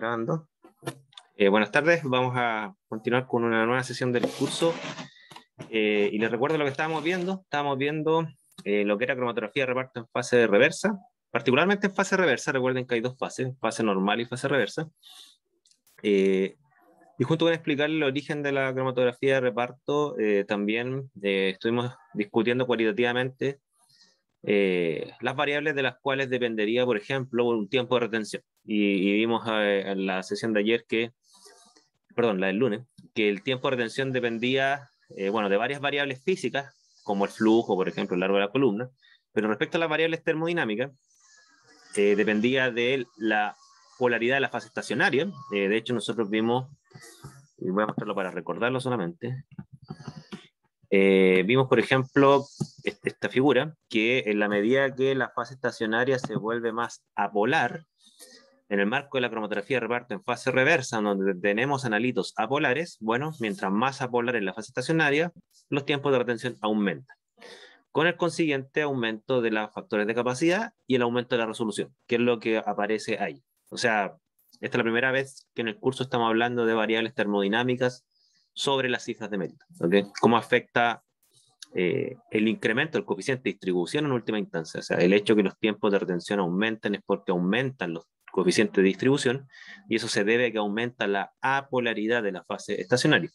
Grabando. Buenas tardes, vamos a continuar con una nueva sesión del curso. Y les recuerdo lo que estábamos viendo. Estábamos viendo lo que era cromatografía de reparto en fase reversa, particularmente en fase reversa. Recuerden que hay dos fases, fase normal y fase reversa. Y junto con explicar el origen de la cromatografía de reparto, también estuvimos discutiendo cualitativamente las variables de las cuales dependería, por ejemplo, un tiempo de retención. Y vimos en la sesión de ayer la del lunes, que el tiempo de retención dependía, de varias variables físicas, como el flujo, por ejemplo, el largo de la columna, pero respecto a las variables termodinámicas, dependía de la polaridad de la fase estacionaria. De hecho, nosotros vimos, y voy a mostrarlo para recordarlo solamente, vimos, por ejemplo, esta figura, que en la medida que la fase estacionaria se vuelve más apolar, en el marco de la cromatografía de reparto en fase reversa, donde tenemos analitos apolares, bueno, mientras más apolar en la fase estacionaria, los tiempos de retención aumentan, con el consiguiente aumento de los factores de capacidad y el aumento de la resolución, que es lo que aparece ahí. O sea, esta es la primera vez que en el curso estamos hablando de variables termodinámicas sobre las cifras de mérito, ¿okay? ¿Cómo afecta el incremento del coeficiente de distribución en última instancia? O sea, el hecho que los tiempos de retención aumenten es porque aumentan los coeficientes de distribución, y eso se debe a que aumenta la apolaridad de la fase estacionaria.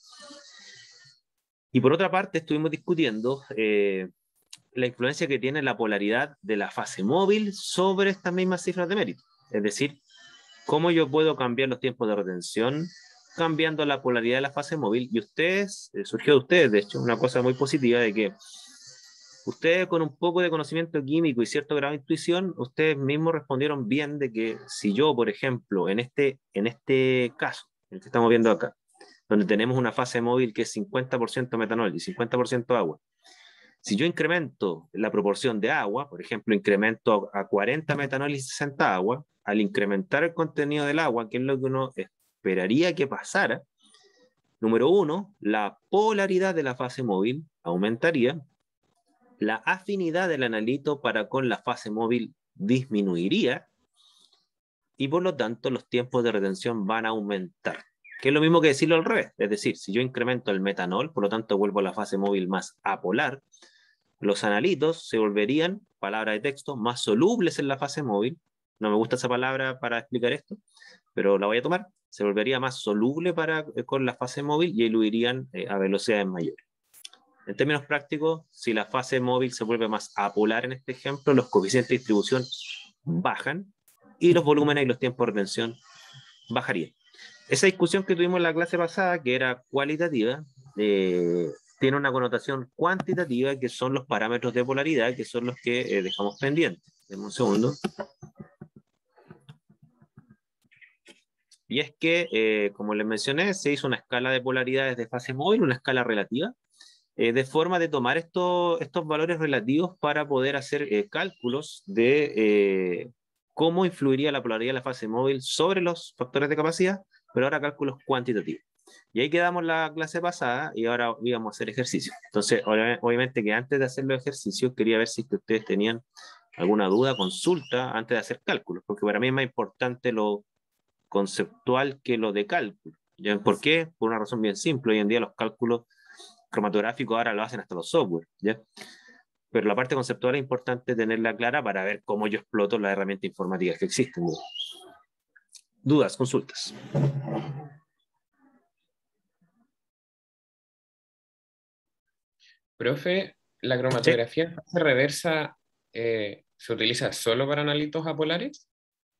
Y por otra parte, estuvimos discutiendo la influencia que tiene la polaridad de la fase móvil sobre estas mismas cifras de mérito. Es decir, cómo yo puedo cambiar los tiempos de retención cambiando la polaridad de la fase móvil. Y ustedes, surgió de ustedes, de hecho, una cosa muy positiva de que ustedes, con un poco de conocimiento químico y cierto grado de intuición, ustedes mismos respondieron bien de que si yo, por ejemplo, en este caso, el que estamos viendo acá, donde tenemos una fase móvil que es 50% metanol y 50% agua, si yo incremento la proporción de agua, por ejemplo, incremento a 40 metanol y 60 agua, al incrementar el contenido del agua, que es lo que uno esperaría que pasara, número uno, la polaridad de la fase móvil aumentaría, la afinidad del analito para con la fase móvil disminuiría, y por lo tanto los tiempos de retención van a aumentar. Que es lo mismo que decirlo al revés. Es decir, si yo incremento el metanol, por lo tanto vuelvo a la fase móvil más apolar, los analitos se volverían, palabra de texto, más solubles en la fase móvil. No me gusta esa palabra para explicar esto, pero la voy a tomar. Se volvería más soluble con la fase móvil y eludirían a velocidades mayores. En términos prácticos, si la fase móvil se vuelve más apolar en este ejemplo, los coeficientes de distribución bajan y los volúmenes y los tiempos de retención bajarían. Esa discusión que tuvimos en la clase pasada, que era cualitativa, tiene una connotación cuantitativa, que son los parámetros de polaridad, que son los que dejamos pendientes. Denme un segundo. Y es que, como les mencioné, se hizo una escala de polaridades de fase móvil, una escala relativa, de forma de tomar estos valores relativos para poder hacer cálculos de cómo influiría la polaridad de la fase móvil sobre los factores de capacidad, pero ahora cálculos cuantitativos. Y ahí quedamos la clase pasada y ahora íbamos a hacer ejercicios. Entonces, obviamente que antes de hacer los ejercicios, quería ver si ustedes tenían alguna duda, consulta, antes de hacer cálculos, porque para mí es más importante lo conceptual que lo de cálculo. ¿Ya? ¿Por qué? Por una razón bien simple. Hoy en día los cálculos cromatográficos ahora lo hacen hasta los software, ¿ya? Pero la parte conceptual es importante tenerla clara para ver cómo yo exploto las herramientas informáticas que existen. ¿Dudas, consultas? Profe, ¿la ¿Sí? cromatografía en fase reversa se utiliza solo para analitos apolares?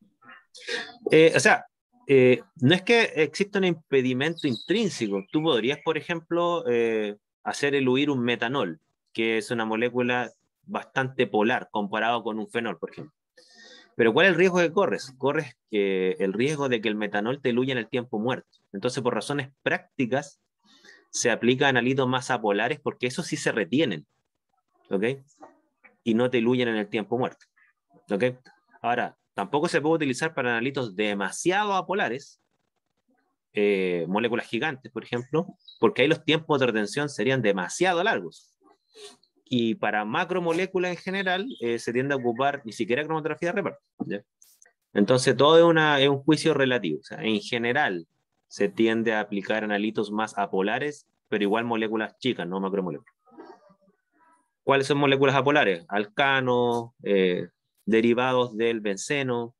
No es que exista un impedimento intrínseco. Tú podrías, por ejemplo, hacer eluir un metanol, que es una molécula bastante polar comparado con un fenol, por ejemplo. Pero ¿cuál es el riesgo que corres? Corres el riesgo de que el metanol te eluya en el tiempo muerto. Entonces, por razones prácticas, se aplica a analitos más apolares, porque esos sí se retienen, ¿ok? Y no te eluyen en el tiempo muerto, ¿ok? Ahora, tampoco se puede utilizar para analitos demasiado apolares, moléculas gigantes, por ejemplo, porque ahí los tiempos de retención serían demasiado largos. Y para macromoléculas en general, se tiende a ocupar ni siquiera cromatografía de reparto, ¿ya? Entonces todo es un juicio relativo. O sea, en general se tiende a aplicar analitos más apolares, pero igual moléculas chicas, no macromoléculas. ¿Cuáles son moléculas apolares? Alcanos, derivados del benceno,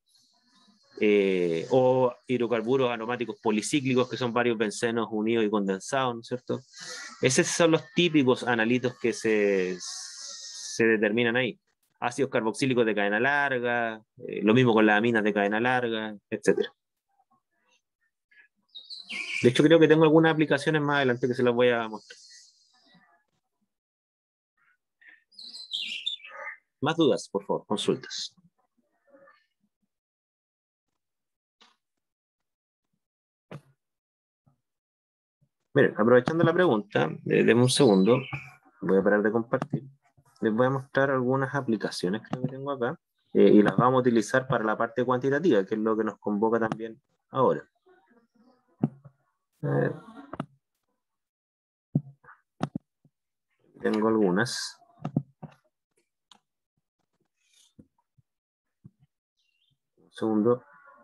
o hidrocarburos aromáticos policíclicos, que son varios bencenos unidos y condensados, ¿no es cierto? Esos son los típicos analitos que se determinan ahí. Ácidos carboxílicos de cadena larga, lo mismo con las aminas de cadena larga, etc. De hecho, creo que tengo algunas aplicaciones más adelante que se las voy a mostrar. Más dudas, por favor, consultas. Miren, aprovechando la pregunta, denme un segundo, voy a parar de compartir. Les voy a mostrar algunas aplicaciones que tengo acá y las vamos a utilizar para la parte cuantitativa, que es lo que nos convoca también ahora. Tengo algunas. Un segundo.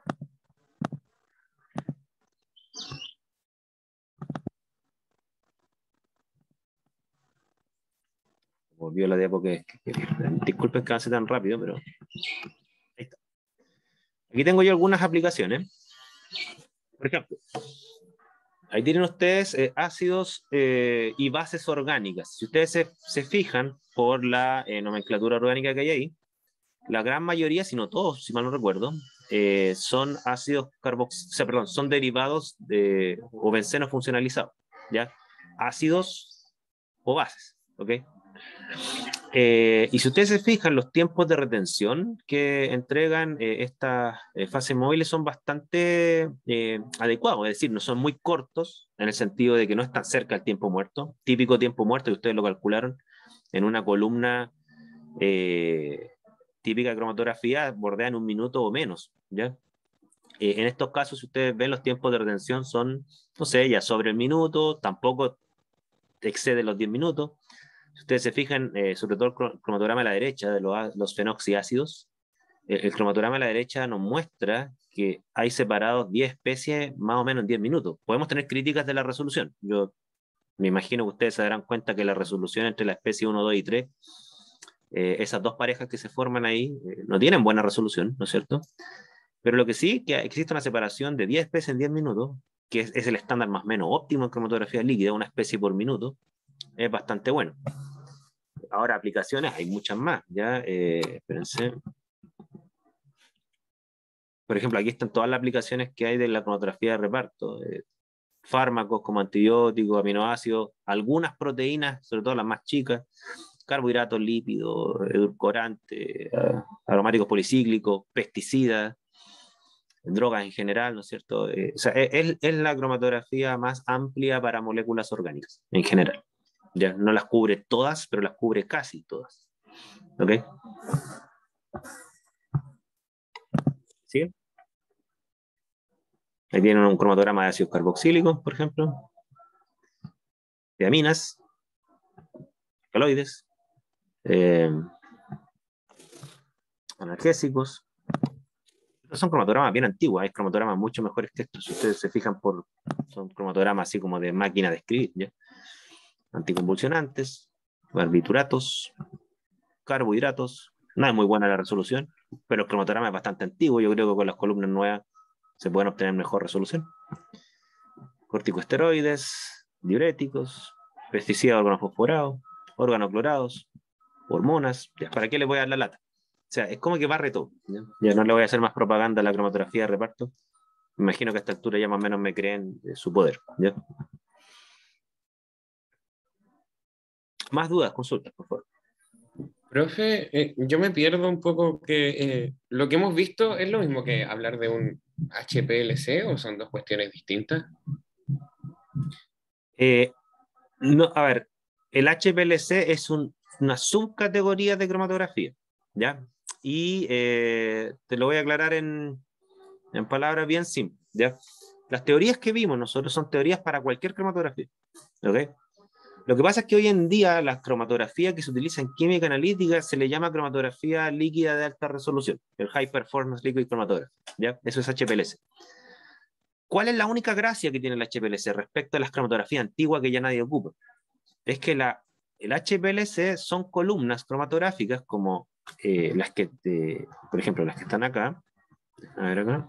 Volvió la diapo que disculpen que avance tan rápido, pero ahí está. Aquí tengo yo algunas aplicaciones. Por ejemplo, ahí tienen ustedes ácidos y bases orgánicas. Si ustedes se fijan por la nomenclatura orgánica que hay ahí, la gran mayoría, si no todos, si mal no recuerdo, son ácidos son derivados o bencenos funcionalizados, ¿ya? Ácidos o bases, ¿ok? Y si ustedes se fijan, los tiempos de retención que entregan estas fases móviles son bastante adecuados, es decir, no son muy cortos en el sentido de que no están cerca del tiempo muerto, típico tiempo muerto, que ustedes lo calcularon en una columna típica de cromatografía, bordean 1 minuto o menos, ¿ya? En estos casos, si ustedes ven, los tiempos de retención son, no sé, ya sobre el minuto, tampoco excede los 10 minutos. Si ustedes se fijan, sobre todo el cromatograma a la derecha de los fenoxiácidos, el cromatograma a la derecha nos muestra que hay separados 10 especies más o menos en 10 minutos. Podemos tener críticas de la resolución. Yo me imagino que ustedes se darán cuenta que la resolución entre la especie 1, 2 y 3, esas dos parejas que se forman ahí, no tienen buena resolución, ¿no es cierto? Pero lo que sí, que existe una separación de 10 especies en 10 minutos, que es el estándar más o menos óptimo en cromatografía líquida, una especie por minuto, es bastante bueno. Ahora, aplicaciones, hay muchas más, ¿ya? Espérense. Por ejemplo, aquí están todas las aplicaciones que hay de la cromatografía de reparto. Fármacos como antibióticos, aminoácidos, algunas proteínas, sobre todo las más chicas, carbohidratos, lípidos, edulcorantes, aromáticos policíclicos, pesticidas, drogas en general, ¿no es cierto? O sea, es la cromatografía más amplia para moléculas orgánicas, en general. Ya no las cubre todas, pero las cubre casi todas. ¿Ok? ¿Sí? Ahí tienen un cromatograma de ácidos carboxílicos, por ejemplo, de aminas, alcaloides, analgésicos. Estos son cromatogramas bien antiguos, hay cromatogramas mucho mejores que estos. Si ustedes se fijan, son cromatogramas así como de máquina de escribir, ¿ya? Anticonvulsionantes, barbituratos, carbohidratos. No es muy buena la resolución, pero el cromatograma es bastante antiguo. Yo creo que con las columnas nuevas se pueden obtener mejor resolución. Corticosteroides, diuréticos, pesticidas organofosforados, organoclorados, hormonas. ¿Para qué les voy a dar la lata? O sea, es como que barre todo. Ya no le voy a hacer más propaganda a la cromatografía de reparto. Me imagino que a esta altura ya más o menos me creen su poder. ¿Ya? Más dudas, consultas, por favor. Profe, yo me pierdo un poco que lo que hemos visto es lo mismo que hablar de un HPLC o son dos cuestiones distintas. No, a ver, el HPLC es una subcategoría de cromatografía, ¿ya? Y te lo voy a aclarar en palabras bien simples, ¿ya? Las teorías que vimos nosotros son teorías para cualquier cromatografía, ¿ok? Lo que pasa es que hoy en día la cromatografía que se utiliza en química analítica se le llama cromatografía líquida de alta resolución, el High Performance Liquid Chromatography, ¿ya? Eso es HPLC. ¿Cuál es la única gracia que tiene el HPLC respecto a las cromatografías antiguas que ya nadie ocupa? Es que el HPLC son columnas cromatográficas como las que, por ejemplo, las que están acá. A ver acá.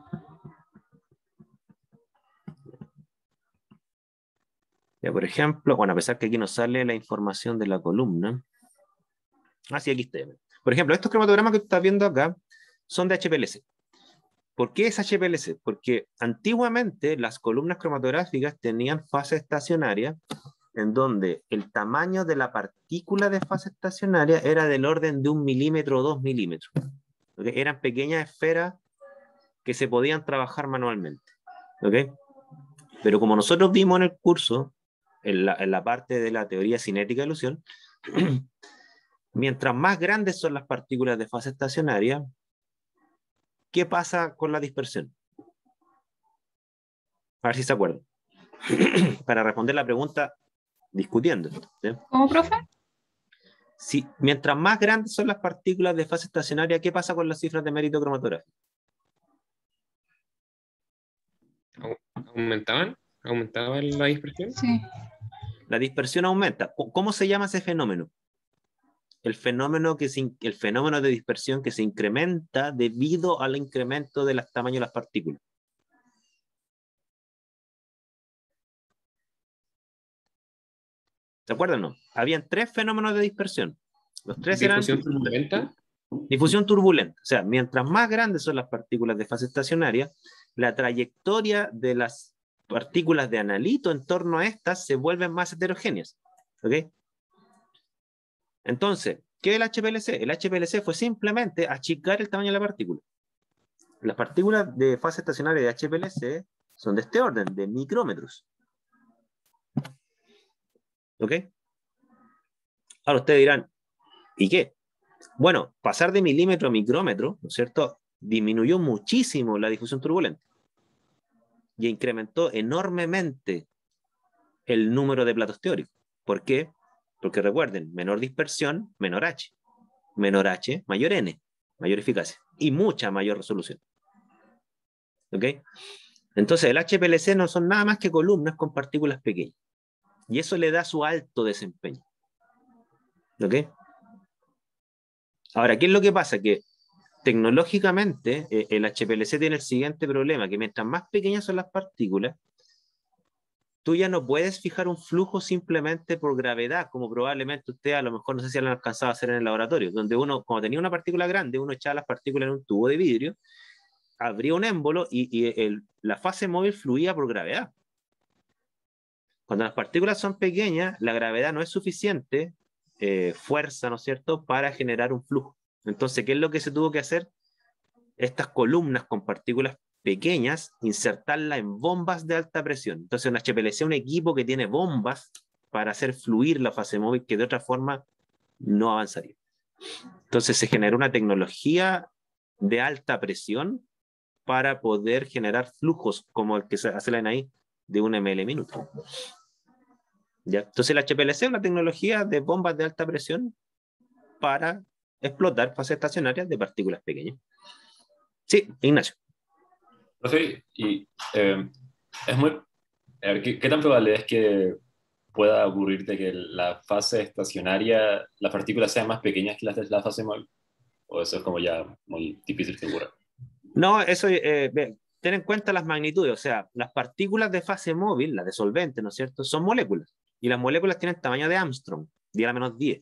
Ya, por ejemplo, bueno, a pesar que aquí nos sale la información de la columna. Ah, sí, aquí está. Por ejemplo, estos cromatogramas que tú estás viendo acá son de HPLC. ¿Por qué es HPLC? Porque antiguamente las columnas cromatográficas tenían fase estacionaria en donde el tamaño de la partícula de fase estacionaria era del orden de 1 milímetro o 2 milímetros. ¿Okay? Eran pequeñas esferas que se podían trabajar manualmente. ¿Okay? Pero como nosotros vimos en el curso, en la parte de la teoría cinética de ilusión, mientras más grandes son las partículas de fase estacionaria, ¿qué pasa con la dispersión? A ver si se acuerdan. Para responder la pregunta discutiendo. ¿Sí? ¿Cómo, profe? Si, mientras más grandes son las partículas de fase estacionaria, ¿qué pasa con las cifras de mérito cromatográfico? ¿Aumentaban? ¿Aumentaba la dispersión? Sí. La dispersión aumenta. ¿Cómo se llama ese fenómeno? El fenómeno de dispersión que se incrementa debido al incremento del tamaño de las partículas. ¿Se acuerdan o no? Habían 3 fenómenos de dispersión. Los 3 eran ¿Difusión turbulenta? difusión turbulenta. O sea, mientras más grandes son las partículas de fase estacionaria, la trayectoria de las partículas de analito en torno a estas se vuelven más heterogéneas. ¿Ok? Entonces, ¿qué es el HPLC? El HPLC fue simplemente achicar el tamaño de la partícula. Las partículas de fase estacionaria de HPLC son de este orden, de micrómetros. ¿Ok? Ahora ustedes dirán, ¿y qué? Bueno, pasar de milímetro a micrómetro, ¿no es cierto?, disminuyó muchísimo la difusión turbulenta y incrementó enormemente el número de platos teóricos. ¿Por qué? Porque recuerden, menor dispersión, menor H. Menor H, mayor N, mayor eficacia y mucha mayor resolución. ¿Ok? Entonces, el HPLC no son nada más que columnas con partículas pequeñas. Y eso le da su alto desempeño. ¿Ok? Ahora, ¿qué es lo que pasa? Que tecnológicamente el HPLC tiene el siguiente problema, que mientras más pequeñas son las partículas, tú ya no puedes fijar un flujo simplemente por gravedad, como probablemente usted a lo mejor, no sé si lo han alcanzado a hacer en el laboratorio, donde uno, cuando tenía una partícula grande, uno echaba las partículas en un tubo de vidrio, abría un émbolo y la fase móvil fluía por gravedad. Cuando las partículas son pequeñas, la gravedad no es suficiente fuerza, ¿no es cierto?, para generar un flujo. Entonces, ¿qué es lo que se tuvo que hacer? Estas columnas con partículas pequeñas, insertarlas en bombas de alta presión. Entonces, un HPLC es un equipo que tiene bombas para hacer fluir la fase móvil que de otra forma no avanzaría. Entonces, se generó una tecnología de alta presión para poder generar flujos como el que se hace ahí de 1 ml minuto. ¿Ya? Entonces, el HPLC es una tecnología de bombas de alta presión para explotar fases estacionarias de partículas pequeñas. Sí, Ignacio. Profe, y es muy... A ver, ¿qué tan probable es que pueda ocurrir de que la fase estacionaria, las partículas sean más pequeñas que las de la fase móvil? ¿O eso es como ya muy difícil que ocurra? No, eso, ten en cuenta las magnitudes, o sea, las partículas de fase móvil, las de solvente, ¿no es cierto?, son moléculas, y las moléculas tienen tamaño de Armstrong, 10 a la menos 10.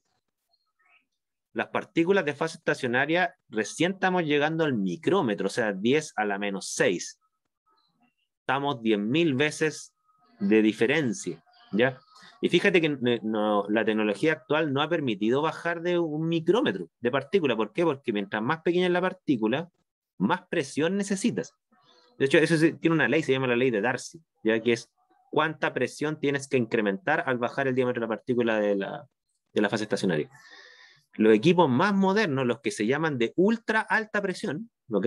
Las partículas de fase estacionaria recién estamos llegando al micrómetro, o sea, 10 a la menos 6. Estamos 10.000 veces de diferencia, ¿ya? Y fíjate que la tecnología actual no ha permitido bajar de 1 micrómetro de partícula. ¿Por qué? Porque mientras más pequeña es la partícula, más presión necesitas. De hecho, eso tiene una ley, se llama la ley de Darcy, ya que es cuánta presión tienes que incrementar al bajar el diámetro de la partícula de la fase estacionaria. Los equipos más modernos, los que se llaman de ultra alta presión, ¿ok?,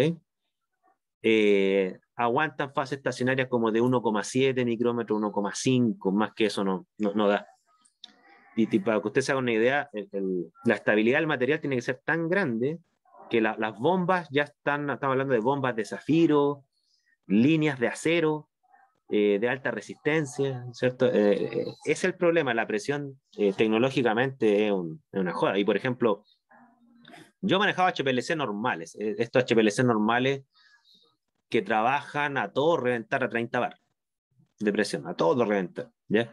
aguantan fases estacionarias como de 1,7 micrómetros, 1,5, más que eso no da. y para que usted se haga una idea, la estabilidad del material tiene que ser tan grande que las bombas ya estamos hablando de bombas de zafiro, líneas de acero, de alta resistencia, ¿cierto? Es el problema, la presión tecnológicamente es una joda. Y por ejemplo, yo manejaba HPLC normales, estos HPLC normales que trabajan a todo reventar a 30 bar de presión, a todo reventar, ¿ya?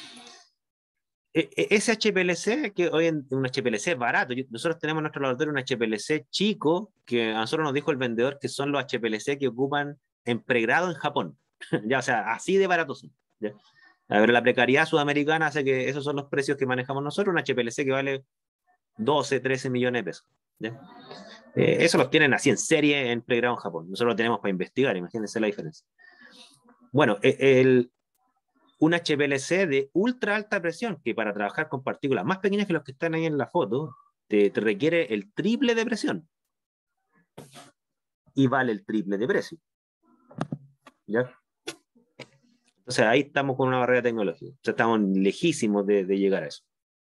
Ese HPLC, que hoy en un HPLC barato, nosotros tenemos en nuestro laboratorio un HPLC chico, que a nosotros nos dijo el vendedor que son los HPLC que ocupan en pregrado en Japón. Ya, o sea, así de baratos son. ¿Ya? A ver, la precariedad sudamericana hace que esos son los precios que manejamos nosotros, un HPLC que vale 12, 13 millones de pesos. ¿Ya? Eso los tienen así en serie en pregrado en Japón. Nosotros lo tenemos para investigar, imagínense la diferencia. Bueno, un HPLC de ultra alta presión, que para trabajar con partículas más pequeñas que los que están ahí en la foto, te requiere el triple de presión. Y vale el triple de precio. ¿Ya? O sea, ahí estamos con una barrera tecnológica. O sea, estamos lejísimos de llegar a eso.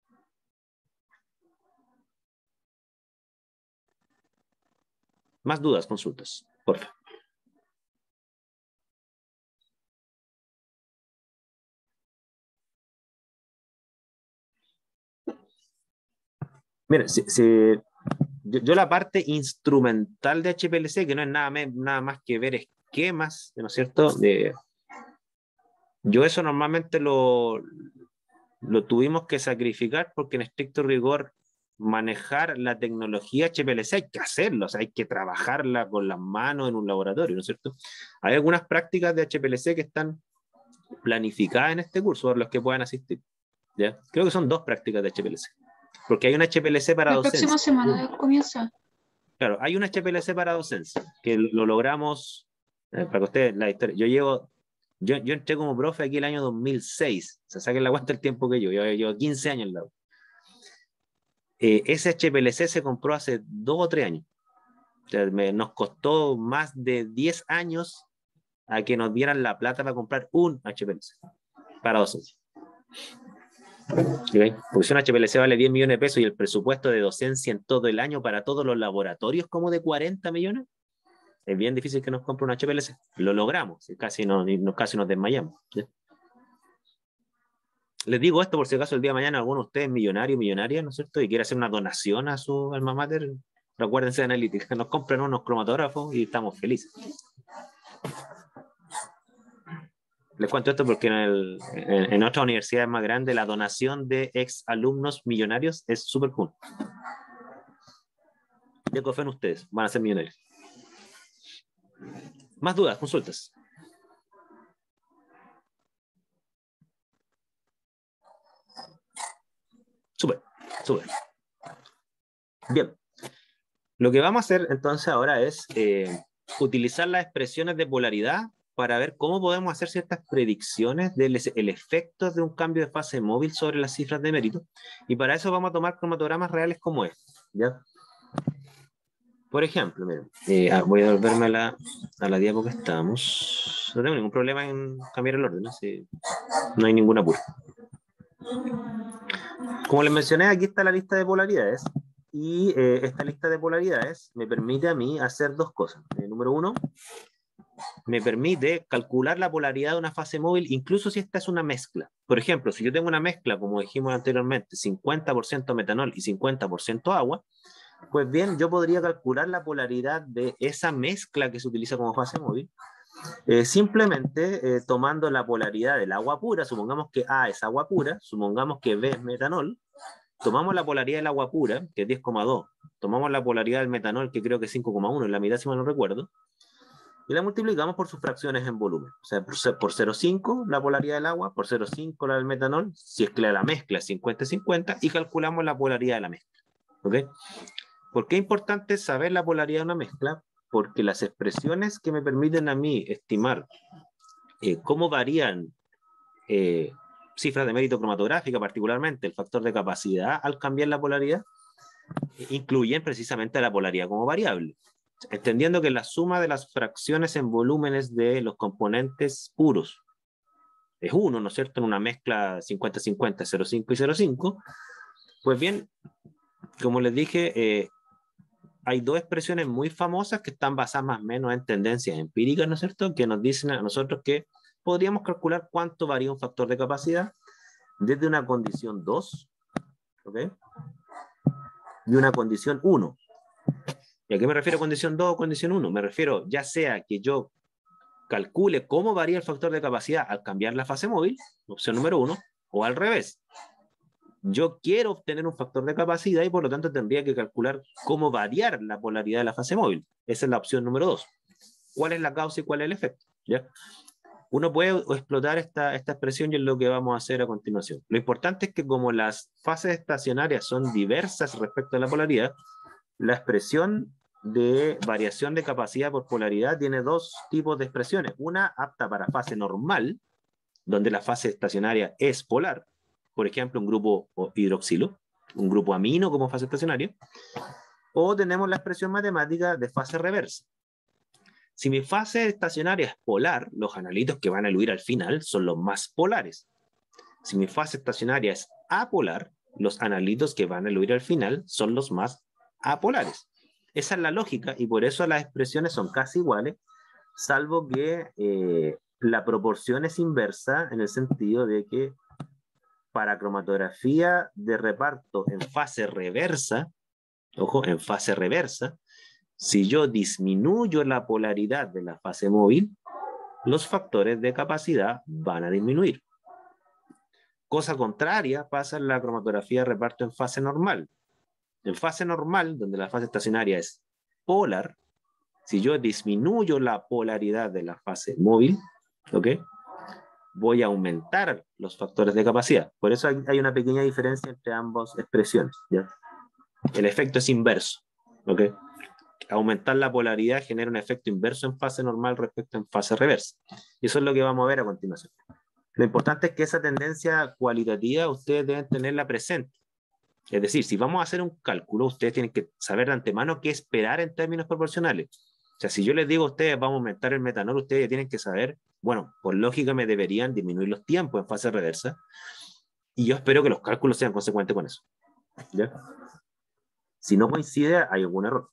Más dudas, consultas, por favor. Mira, yo la parte instrumental de HPLC, que no es nada más que ver esquemas, ¿no es cierto? Yo eso normalmente lo tuvimos que sacrificar porque en estricto rigor manejar la tecnología HPLC hay que hacerlo, o sea, hay que trabajarla con las manos en un laboratorio, ¿no es cierto? Hay algunas prácticas de HPLC que están planificadas en este curso, por los que puedan asistir. ¿Ya? Creo que son 2 prácticas de HPLC, porque hay un HPLC para docencia. La próxima semana comienza. Claro, hay un HPLC para docencia, que lo logramos, para que ustedes, la historia, yo entré como profe aquí el año 2006, o sea, saquen la cuenta el tiempo que yo llevo 15 años en la U. Ese HPLC se compró hace 2 o 3 años. O sea, nos costó más de 10 años a que nos dieran la plata para comprar un HPLC para docencia. ¿Okay? Porque si un HPLC vale 10 millones de pesos y el presupuesto de docencia en todo el año para todos los laboratorios como de 40 millones, es bien difícil que nos compre un HPLC. Lo logramos, casi nos desmayamos. ¿Sí? Les digo esto por si acaso el día de mañana alguno de ustedes millonaria, ¿no es cierto? Y quiere hacer una donación a su alma mater, recuérdense de Analytics, nos compren unos cromatógrafos y estamos felices. Les cuento esto porque en otras universidades más grandes la donación de ex alumnos millonarios es súper común. Ya confío en ustedes, van a ser millonarios. Más dudas, consultas. Súper. Bien. Lo que vamos a hacer entonces ahora es utilizar las expresiones de polaridad para ver cómo podemos hacer ciertas predicciones del efecto de un cambio de fase móvil sobre las cifras de mérito. Y para eso vamos a tomar cromatogramas reales como este. ¿Ya? Por ejemplo, miren, voy a volverme a la diapo que estamos. No tengo ningún problema en cambiar el orden, ¿no? Sí, no hay ningún apuro. Como les mencioné, aquí está la lista de polaridades. Y esta lista de polaridades me permite a mí hacer 2 cosas. Número 1, me permite calcular la polaridad de una fase móvil, incluso si esta es una mezcla. Por ejemplo, si yo tengo una mezcla, como dijimos anteriormente, 50% metanol y 50% agua, pues bien, yo podría calcular la polaridad de esa mezcla que se utiliza como fase móvil, simplemente tomando la polaridad del agua pura, supongamos que A es agua pura, supongamos que B es metanol, tomamos la polaridad del agua pura, que es 10,2, tomamos la polaridad del metanol, que creo que es 5,1, en la mitad si mal no recuerdo, y la multiplicamos por sus fracciones en volumen. O sea, por 0,5 la polaridad del agua, por 0,5 la del metanol, si es que la mezcla es 50-50, y calculamos la polaridad de la mezcla. ¿Ok? ¿Por qué es importante saber la polaridad de una mezcla? Porque las expresiones que me permiten a mí estimar cómo varían cifras de mérito cromatográfica, particularmente el factor de capacidad al cambiar la polaridad, incluyen precisamente la polaridad como variable. Entendiendo que la suma de las fracciones en volúmenes de los componentes puros es 1, ¿no es cierto? En una mezcla 50-50, 0,5 y 0,5. Pues bien, como les dije, hay dos expresiones muy famosas que están basadas más o menos en tendencias empíricas, ¿no es cierto? Que nos dicen a nosotros que podríamos calcular cuánto varía un factor de capacidad desde una condición 2, ¿ok? Y una condición 1. ¿Y a qué me refiero a condición 2 o condición 1? Me refiero ya sea que yo calcule cómo varía el factor de capacidad al cambiar la fase móvil, opción número 1, o al revés. Yo quiero obtener un factor de capacidad y por lo tanto tendría que calcular cómo variar la polaridad de la fase móvil. Esa es la opción número 2. ¿Cuál es la causa y cuál es el efecto? ¿Ya? Uno puede explotar esta expresión y es lo que vamos a hacer a continuación. Lo importante es que como las fases estacionarias son diversas respecto a la polaridad, la expresión de variación de capacidad por polaridad tiene dos tipos de expresiones. Una apta para fase normal, donde la fase estacionaria es polar, por ejemplo, un grupo hidroxilo, un grupo amino como fase estacionaria, o tenemos la expresión matemática de fase reversa. Si mi fase estacionaria es polar, los analitos que van a eludir al final son los más polares. Si mi fase estacionaria es apolar, los analitos que van a eludir al final son los más apolares. Esa es la lógica y por eso las expresiones son casi iguales, salvo que la proporción es inversa en el sentido de que para cromatografía de reparto en fase reversa, ojo, en fase reversa, si yo disminuyo la polaridad de la fase móvil, los factores de capacidad van a disminuir. Cosa contraria pasa en la cromatografía de reparto en fase normal. En fase normal, donde la fase estacionaria es polar, si yo disminuyo la polaridad de la fase móvil, ¿ok?, voy a aumentar los factores de capacidad. Por eso hay una pequeña diferencia entre ambas expresiones, ¿ya? El efecto es inverso, ¿ok? Aumentar la polaridad genera un efecto inverso en fase normal respecto en fase reversa. Y eso es lo que vamos a ver a continuación. Lo importante es que esa tendencia cualitativa ustedes deben tenerla presente. Es decir, si vamos a hacer un cálculo, ustedes tienen que saber de antemano qué esperar en términos proporcionales. O sea, si yo les digo a ustedes vamos a aumentar el metanol, ustedes ya tienen que saber, bueno, por lógica me deberían disminuir los tiempos en fase reversa y yo espero que los cálculos sean consecuentes con eso, ¿ya? Si no coincide, hay algún error.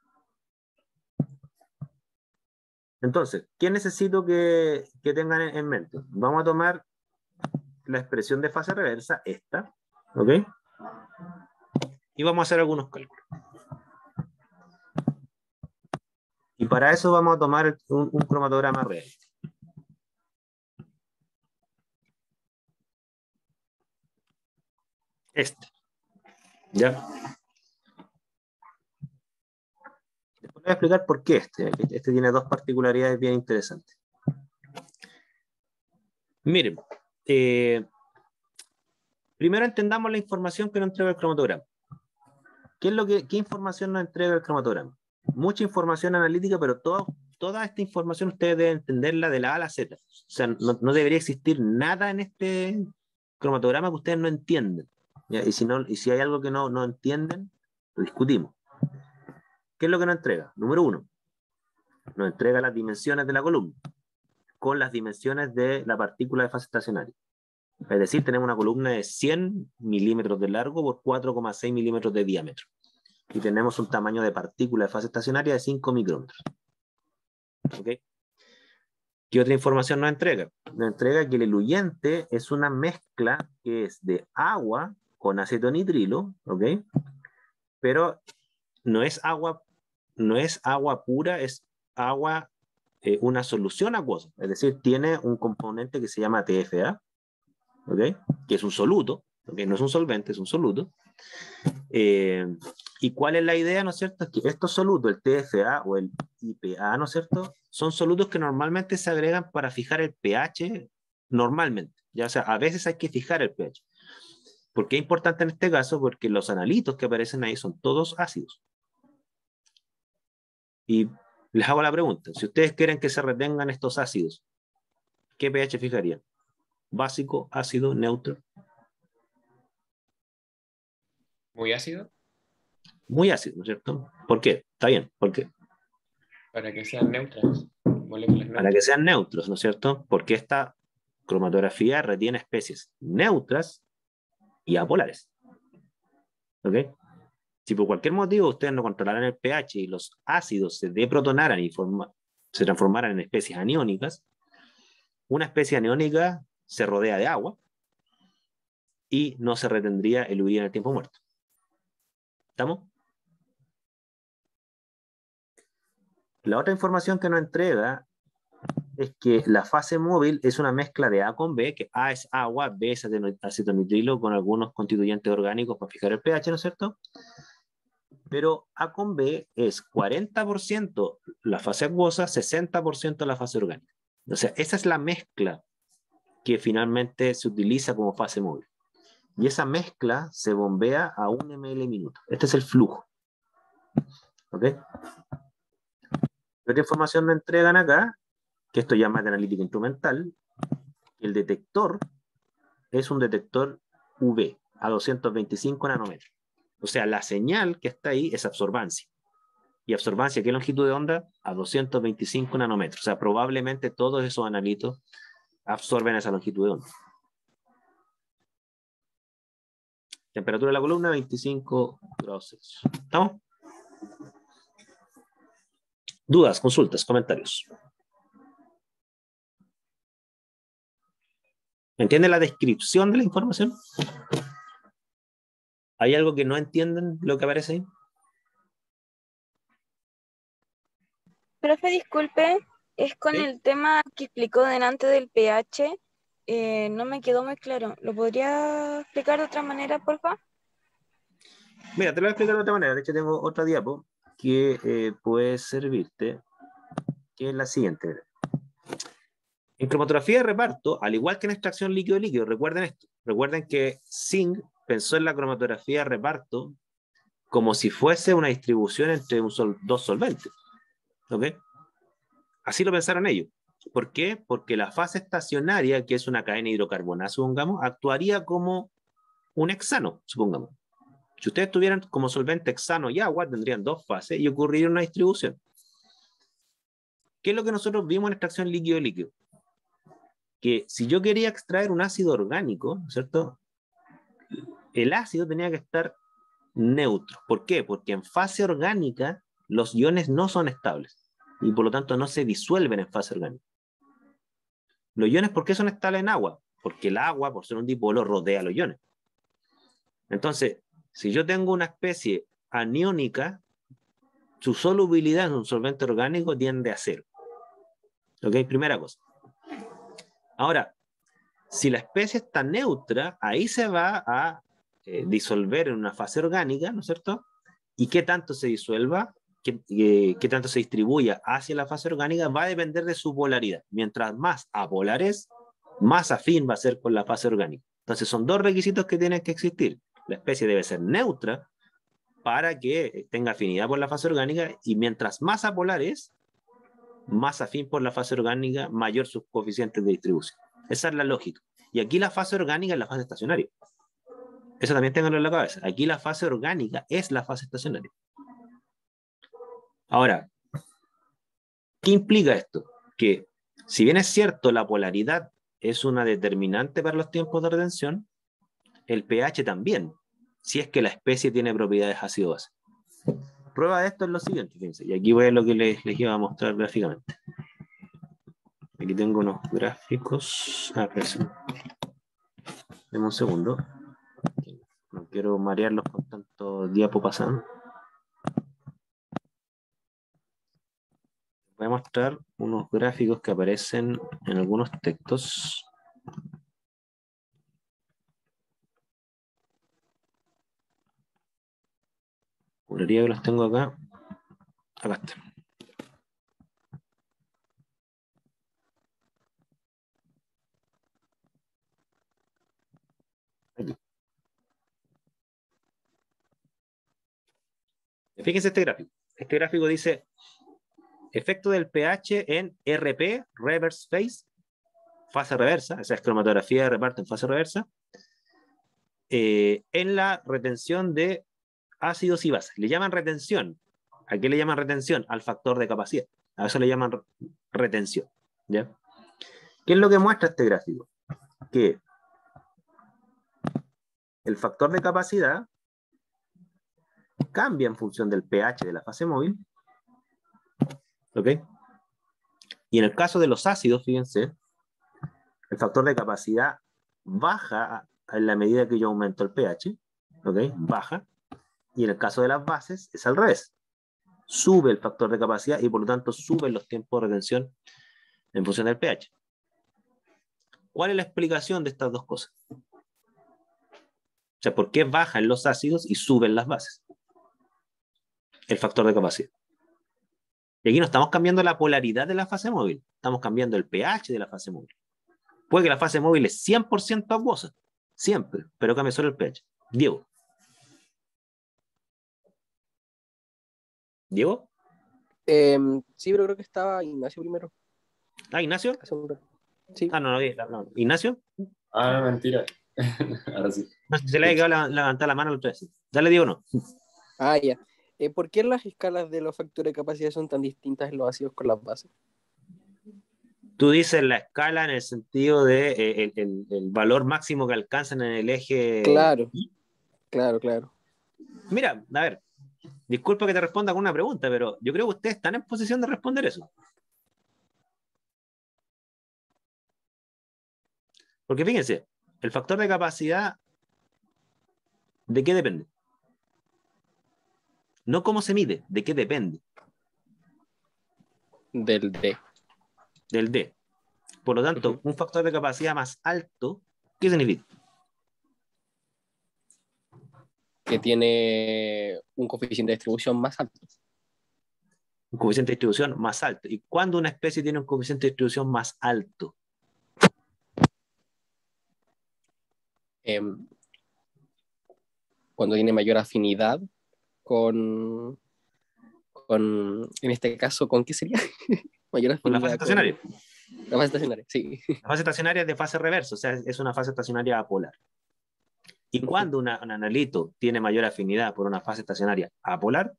Entonces, ¿qué necesito que tengan en mente? Vamos a tomar la expresión de fase reversa, esta, ¿ok? Y vamos a hacer algunos cálculos. Y para eso vamos a tomar un cromatograma real. Este. ¿Ya? Después voy a explicar por qué este. Este tiene dos particularidades bien interesantes. Miren, primero entendamos la información que nos entrega el cromatograma. ¿Qué información nos entrega el cromatograma? Mucha información analítica, pero toda esta información ustedes deben entenderla de la A a la Z. O sea, no debería existir nada en este cromatograma que ustedes no entienden. ¿Ya? Y si hay algo que no entienden, lo discutimos. ¿Qué es lo que nos entrega? Número 1, nos entrega las dimensiones de la columna con las dimensiones de la partícula de fase estacionaria. Es decir, tenemos una columna de 100 milímetros de largo por 4,6 milímetros de diámetro. Y tenemos un tamaño de partícula de fase estacionaria de 5 micrómetros. ¿Ok? ¿Qué otra información nos entrega? Nos entrega que el eluyente es una mezcla que es de agua con acetonitrilo, ¿ok? Pero no es agua pura, es agua, una solución acuosa. Es decir, tiene un componente que se llama TFA, ¿ok?, que es un soluto, ¿okay? No es un solvente, es un soluto. ¿Y cuál es la idea, no es cierto? Es que estos solutos, el TFA o el IPA, ¿no es cierto?, son solutos que normalmente se agregan para fijar el pH normalmente. Ya, o sea, a veces hay que fijar el pH. ¿Por qué es importante en este caso? Porque los analitos que aparecen ahí son todos ácidos. Y les hago la pregunta, si ustedes quieren que se retengan estos ácidos, ¿qué pH fijarían? ¿Básico, ácido, neutro? ¿Muy ácido? Muy ácido, ¿no es cierto? ¿Por qué? Está bien, ¿por qué? Para que sean neutras, moléculas Para que neutras. sean neutros, ¿no es cierto? Porque esta cromatografía retiene especies neutras y apolares. ¿Ok? Si por cualquier motivo ustedes no controlaran el pH y los ácidos se deprotonaran y se transformaran en especies aniónicas, una especie aniónica se rodea de agua y no se retendría el urea en el tiempo muerto. ¿Estamos? La otra información que nos entrega es que la fase móvil es una mezcla de A con B, que A es agua, B es acetonitrilo con algunos constituyentes orgánicos para fijar el pH, ¿no es cierto? Pero A con B es 40% la fase acuosa, 60% la fase orgánica. O sea, esa es la mezcla que finalmente se utiliza como fase móvil. Y esa mezcla se bombea a 1 ml minuto. Este es el flujo. ¿Ok? Otra información nos entregan acá, que esto llama de analítica instrumental. El detector es un detector UV a 225 nanómetros. O sea, la señal que está ahí es absorbancia. ¿Y absorbancia qué longitud de onda? A 225 nanómetros. O sea, probablemente todos esos analitos absorben esa longitud de onda. Temperatura de la columna, 25 grados Celsius. ¿Estamos? ¿Dudas, consultas, comentarios? ¿Entiende la descripción de la información? ¿Hay algo que no entienden lo que aparece ahí? Profe, disculpe, es con ¿Sí? el tema que explicó delante del pH, no me quedó muy claro. ¿Lo podría explicar de otra manera, por favor? Mira, te lo voy a explicar de otra manera. De hecho, tengo otra diapo que puede servirte, que es la siguiente. En cromatografía de reparto, al igual que en extracción líquido-líquido, recuerden esto. Recuerden que Singh pensó en la cromatografía de reparto como si fuese una distribución entre dos solventes. ¿Ok? Así lo pensaron ellos. ¿Por qué? Porque la fase estacionaria, que es una cadena hidrocarbonato, supongamos, actuaría como un hexano, supongamos. Si ustedes tuvieran como solvente hexano y agua, tendrían dos fases y ocurriría una distribución. ¿Qué es lo que nosotros vimos en extracción líquido-líquido? Que si yo quería extraer un ácido orgánico, ¿cierto? El ácido tenía que estar neutro. ¿Por qué? Porque en fase orgánica los iones no son estables y por lo tanto no se disuelven en fase orgánica. Los iones, ¿por qué son estables en agua? Porque el agua, por ser un dipolo, rodea a los iones. Entonces, si yo tengo una especie aniónica, su solubilidad en un solvente orgánico tiende a cero. ¿Ok? Primera cosa. Ahora, si la especie está neutra, ahí se va a disolver en una fase orgánica, ¿no es cierto? ¿Y qué tanto se disuelva? ¿Qué tanto se distribuya hacia la fase orgánica? Va a depender de su polaridad. Mientras más apolar es, más afín va a ser con la fase orgánica. Entonces son dos requisitos que tienen que existir. La especie debe ser neutra para que tenga afinidad por la fase orgánica y mientras más apolar es, más afín por la fase orgánica, mayor sus coeficientes de distribución. Esa es la lógica. Y aquí la fase orgánica es la fase estacionaria. Eso también ténganlo en la cabeza. Aquí la fase orgánica es la fase estacionaria. Ahora, ¿qué implica esto? Que si bien es cierto la polaridad es una determinante para los tiempos de retención, el pH también, si es que la especie tiene propiedades ácido-base. Prueba de esto es lo siguiente, fíjense, y aquí voy a lo que les iba a mostrar gráficamente. Aquí tengo unos gráficos. Deme un segundo. No quiero marearlos con tanto diapo pasando. Voy a mostrar unos gráficos que aparecen en algunos textos. Juraría que los tengo acá. Acá está. Aquí. Fíjense este gráfico. Este gráfico dice efecto del pH en RP, reverse phase, fase reversa, esa es cromatografía de reparto en fase reversa, en la retención de ácidos y bases. Le llaman retención. ¿A qué le llaman retención? Al factor de capacidad. A eso le llaman retención. ¿Ya? ¿Qué es lo que muestra este gráfico? que el factor de capacidad cambia en función del pH de la fase móvil. ¿Ok? Y en el caso de los ácidos, fíjense, el factor de capacidad baja en la medida que yo aumento el pH. ¿Ok? Baja. Y en el caso de las bases es al revés. Sube el factor de capacidad y por lo tanto suben los tiempos de retención en función del pH. ¿Cuál es la explicación de estas dos cosas? O sea, ¿por qué bajan los ácidos y suben las bases? El factor de capacidad. Y aquí no estamos cambiando la polaridad de la fase móvil, estamos cambiando el pH de la fase móvil. Puede que la fase móvil es 100% acuosa, siempre, pero cambia solo el pH. Diego. ¿Diego? Sí, pero creo que estaba Ignacio primero. Ah, ¿Ignacio? Hace un rato. Sí. Ah, no. ¿Ignacio? Ah, mentira. Ahora sí. No sé si se le ha llegado a levantar la mano la otra vez. Dale, Diego, no. Ah, ya. ¿Por qué las escalas de los factores de capacidad son tan distintas en los ácidos con las bases? Tú dices la escala en el sentido de el valor máximo que alcanzan en el eje. Claro. Mira, a ver, disculpa que te responda con una pregunta, pero yo creo que ustedes están en posición de responder eso. Porque fíjense, el factor de capacidad, ¿de qué depende? No cómo se mide, ¿de qué depende? Del D. Del D. Por lo tanto, un factor de capacidad más alto, ¿qué significa? Que tiene un coeficiente de distribución más alto. Un coeficiente de distribución más alto. ¿Y cuándo una especie tiene un coeficiente de distribución más alto? Cuando tiene mayor afinidad con en este caso, ¿con qué sería? Mayor afinidad Con la fase estacionaria. La fase estacionaria, sí. La fase estacionaria es de fase reversa, o sea, es una fase estacionaria apolar. ¿Y cuándo un analito tiene mayor afinidad por una fase estacionaria apolar?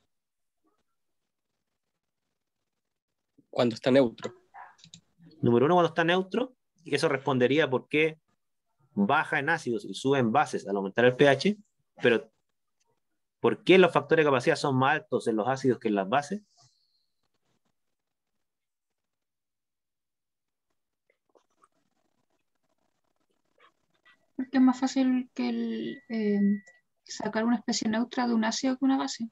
Cuando está neutro. Número uno, cuando está neutro, y eso respondería por qué baja en ácidos y sube en bases al aumentar el pH, pero ¿por qué los factores de capacidad son más altos en los ácidos que en las bases? Porque es más fácil sacar una especie neutra de un ácido que una base.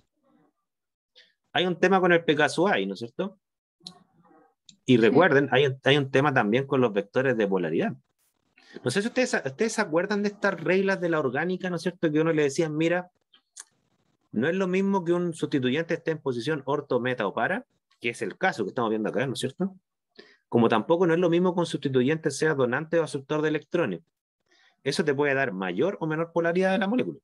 Hay un tema con el pKa, ¿no es cierto? Y recuerden, hay un tema también con los vectores de polaridad. No sé si ustedes se acuerdan de estas reglas de la orgánica, ¿no es cierto? Que uno le decía, mira, no es lo mismo que un sustituyente esté en posición orto, meta o para, que es el caso que estamos viendo acá, ¿no es cierto? Como tampoco no es lo mismo que un sustituyente sea donante o aceptor de electrones. Eso te puede dar mayor o menor polaridad de la molécula.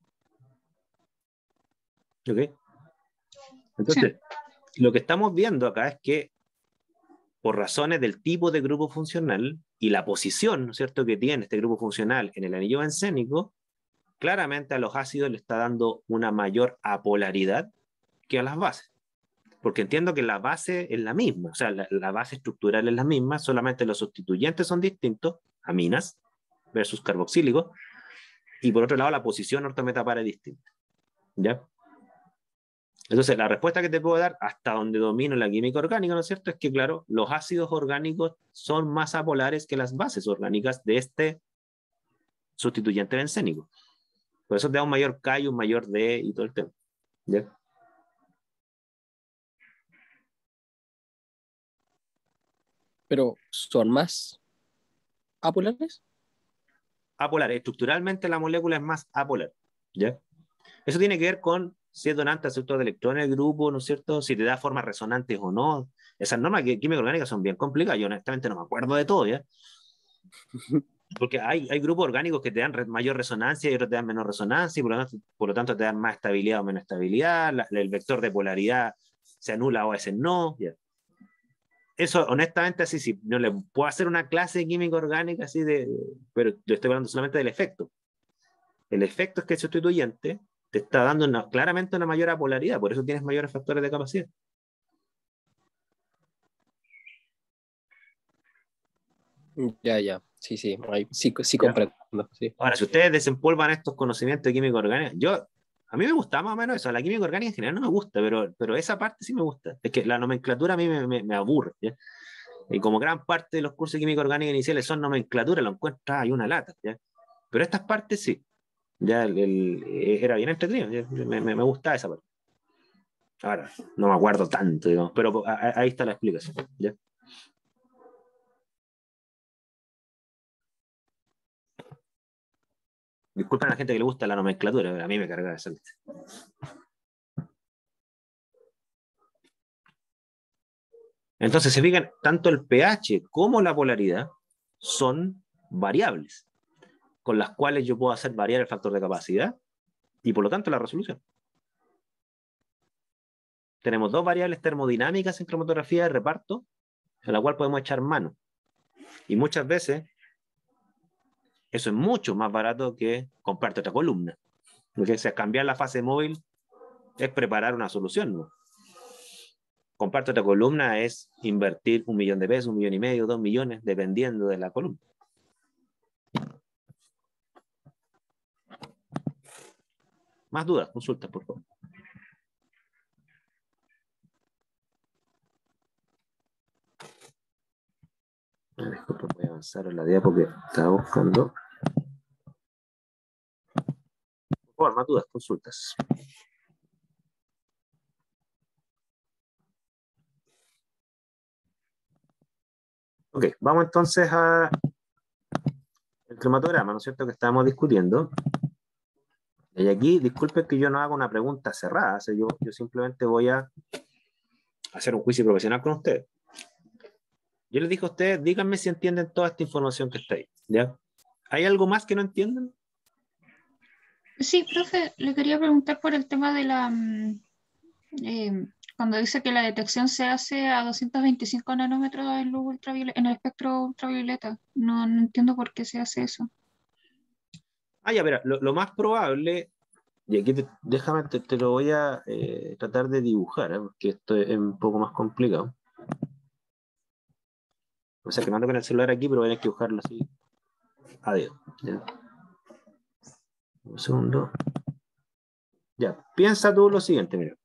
¿Ok? Entonces, lo que estamos viendo acá es que por razones del tipo de grupo funcional y la posición, ¿no es cierto?, que tiene este grupo funcional en el anillo bencénico, claramente a los ácidos le está dando una mayor apolaridad que a las bases. Porque entiendo que la base es la misma, o sea, la base estructural es la misma, solamente los sustituyentes son distintos, aminas versus carboxílicos, y por otro lado la posición ortometapara es distinta. ¿Ya? Entonces, la respuesta que te puedo dar, hasta donde domino la química orgánica, ¿no es cierto?, es que, claro, los ácidos orgánicos son más apolares que las bases orgánicas de este sustituyente bencénico. Por eso te da un mayor K y un mayor D y todo el tema. ¿Ya? Pero, ¿son más apolares? Apolar. Estructuralmente la molécula es más apolar. ¿Ya? Eso tiene que ver con si es donante aceptor de electrones del grupo, ¿no es cierto? Si te da formas resonantes o no. Esas normas química orgánicas son bien complicadas. Yo honestamente no me acuerdo de todo, ¿ya? Porque hay grupos orgánicos que te dan mayor resonancia y otros te dan menor resonancia y por lo tanto te dan más estabilidad o menos estabilidad. El vector de polaridad se anula o a veces no. ¿Ya? Eso, honestamente, así sí, no le puedo hacer una clase de química orgánica así pero yo estoy hablando solamente del efecto. El efecto es que el sustituyente te está dando claramente una mayor apolaridad, por eso tienes mayores factores de capacidad. Ya. Sí, ahí sí, sí Ya. comprendo. Sí. Ahora, si ustedes desempolvan estos conocimientos de química orgánica, a mí me gusta más o menos eso. La química orgánica en general no me gusta, pero esa parte sí me gusta. Es que la nomenclatura a mí me aburre, ¿ya? Y como gran parte de los cursos de química orgánica iniciales son nomenclatura, lo encuentras, hay una lata, ¿ya? Pero estas partes sí. Ya era bien entretenido, ¿ya? Me gustaba esa parte. Ahora, no me acuerdo tanto, digamos, pero ahí está la explicación, ¿ya? Disculpen a la gente que le gusta la nomenclatura, pero a mí me carga esa lista. Entonces, se fijan, tanto el pH como la polaridad son variables, con las cuales yo puedo hacer variar el factor de capacidad y por lo tanto la resolución. Tenemos dos variables termodinámicas en cromatografía de reparto, a la cual podemos echar mano. Y muchas veces eso es mucho más barato que comprarte otra columna. Porque, o sea, cambiar la fase móvil es preparar una solución, ¿no? Comprarte otra columna es invertir 1 millón de pesos, 1,5 millones, 2 millones, dependiendo de la columna. Más dudas, consultas, por favor. Disculpa, voy a avanzar en la diapo que estaba buscando. Por favor, más dudas, consultas. Ok, vamos entonces a el cromatograma, ¿no es cierto?, que estábamos discutiendo. Y aquí, disculpen que yo no haga una pregunta cerrada, o sea, yo simplemente voy a hacer un juicio profesional con ustedes. Yo les dije a ustedes, díganme si entienden toda esta información que está ahí, ¿ya? ¿Hay algo más que no entienden? Sí, profe, le quería preguntar por el tema de cuando dice que la detección se hace a 225 nanómetros en luz ultravioleta, en el espectro ultravioleta. No entiendo por qué se hace eso. Ya, verá, lo más probable, y aquí déjame, te lo voy a tratar de dibujar, porque esto es un poco más complicado. O sea, que no ando con el celular aquí, pero voy a tener que dibujarlo así. Adiós. ¿Ya? Un segundo. Ya, piensa tú lo siguiente, mira.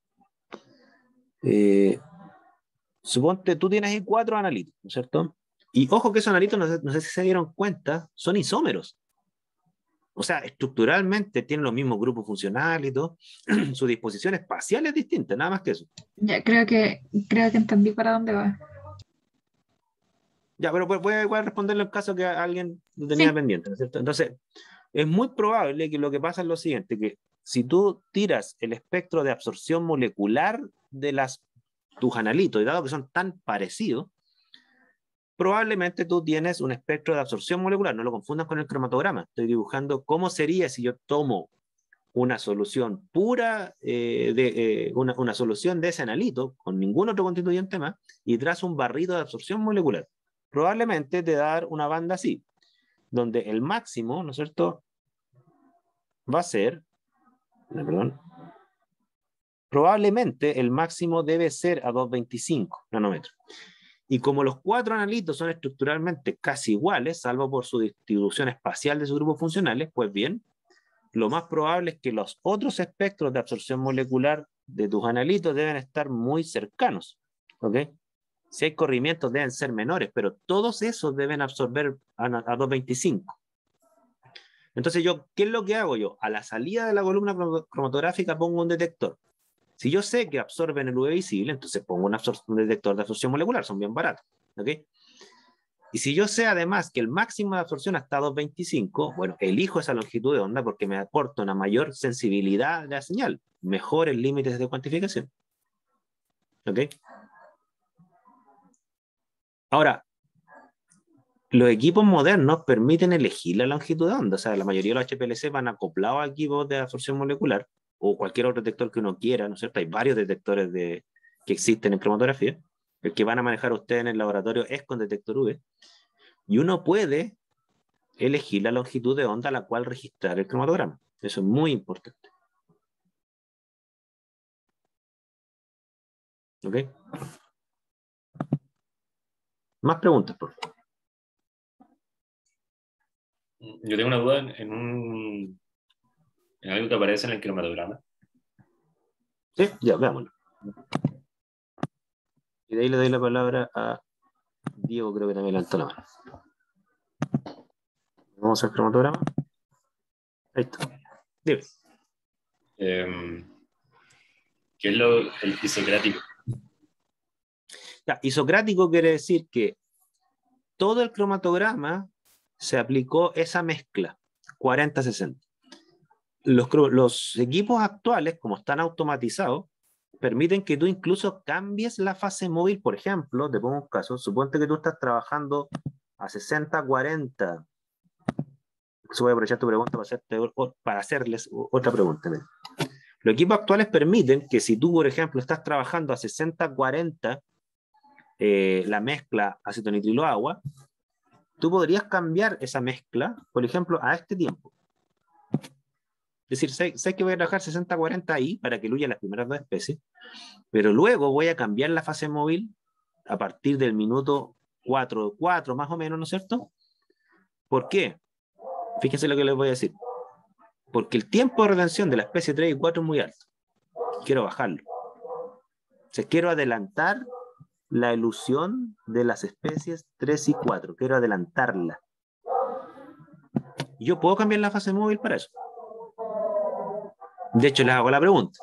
Suponte, tú tienes ahí 4 analitos, ¿no es cierto? Y ojo que esos analitos, no sé si se dieron cuenta, son isómeros. O sea, estructuralmente tienen los mismos grupos funcionales y todo. Su disposición espacial es distinta, nada más que eso. Ya, creo que entendí para dónde va. Ya, pero voy a responderle el caso que alguien lo tenía Sí, pendiente, ¿no es cierto? Entonces, es muy probable que lo que pasa es lo siguiente, que si tú tiras el espectro de absorción molecular de tus analitos, y dado que son tan parecidos, probablemente tú tienes un espectro de absorción molecular, no lo confundas con el cromatograma. Estoy dibujando cómo sería si yo tomo una solución pura, una solución de ese analito, con ningún otro constituyente más, y trazo un barrido de absorción molecular. Probablemente te da una banda así, donde el máximo, ¿no es cierto?, va a ser, perdón, probablemente el máximo debe ser a 225 nanómetros. Y como los 4 analitos son estructuralmente casi iguales, salvo por su distribución espacial de sus grupos funcionales, pues bien, lo más probable es que los otros espectros de absorción molecular de tus analitos deben estar muy cercanos. ¿Ok? Si hay corrimientos deben ser menores, pero todos esos deben absorber a 225. Entonces ¿qué es lo que hago yo? A la salida de la columna cromatográfica pongo un detector. Si yo sé que absorben el UV visible, entonces pongo un detector de absorción molecular, son bien baratos. ¿Ok? Y si yo sé además que el máximo de absorción hasta 225, bueno, elijo esa longitud de onda porque me aporta una mayor sensibilidad de la señal, mejores límites de cuantificación. ¿Ok? Ahora, los equipos modernos permiten elegir la longitud de onda, o sea, la mayoría de los HPLC van acoplados a equipos de absorción molecular o cualquier otro detector que uno quiera, ¿no es cierto? Hay varios detectores que existen en cromatografía. El que van a manejar ustedes en el laboratorio es con detector UV. Y uno puede elegir la longitud de onda a la cual registrar el cromatograma. Eso es muy importante. ¿Ok? Más preguntas, por favor. Yo tengo una duda en algo que aparece en el cromatograma. Sí, ya, veámoslo. Y de ahí le doy la palabra a Diego, creo que también levantó la mano. Vamos al cromatograma. Ahí está. Dime. ¿Qué es el isocrático? Ya, isocrático quiere decir que todo el cromatograma se aplicó esa mezcla, 40-60. Los equipos actuales, como están automatizados, permiten que tú incluso cambies la fase móvil. Por ejemplo, te pongo un caso, suponte que tú estás trabajando a 60-40. Voy a aprovechar tu pregunta para hacerles otra pregunta. Mira. Los equipos actuales permiten que si tú, por ejemplo, estás trabajando a 60-40 la mezcla acetonitrilo-agua, tú podrías cambiar esa mezcla, por ejemplo, a este tiempo. Es decir, sé que voy a trabajar 60-40 ahí para que diluya las primeras dos especies, pero luego voy a cambiar la fase móvil a partir del minuto 4 más o menos, ¿no es cierto? ¿Por qué? Fíjense lo que les voy a decir. Porque el tiempo de retención de la especie 3 y 4 es muy alto. Quiero bajarlo. O sea, quiero adelantar la elusión de las especies 3 y 4. Quiero adelantarla. Yo puedo cambiar la fase móvil para eso. De hecho, les hago la pregunta.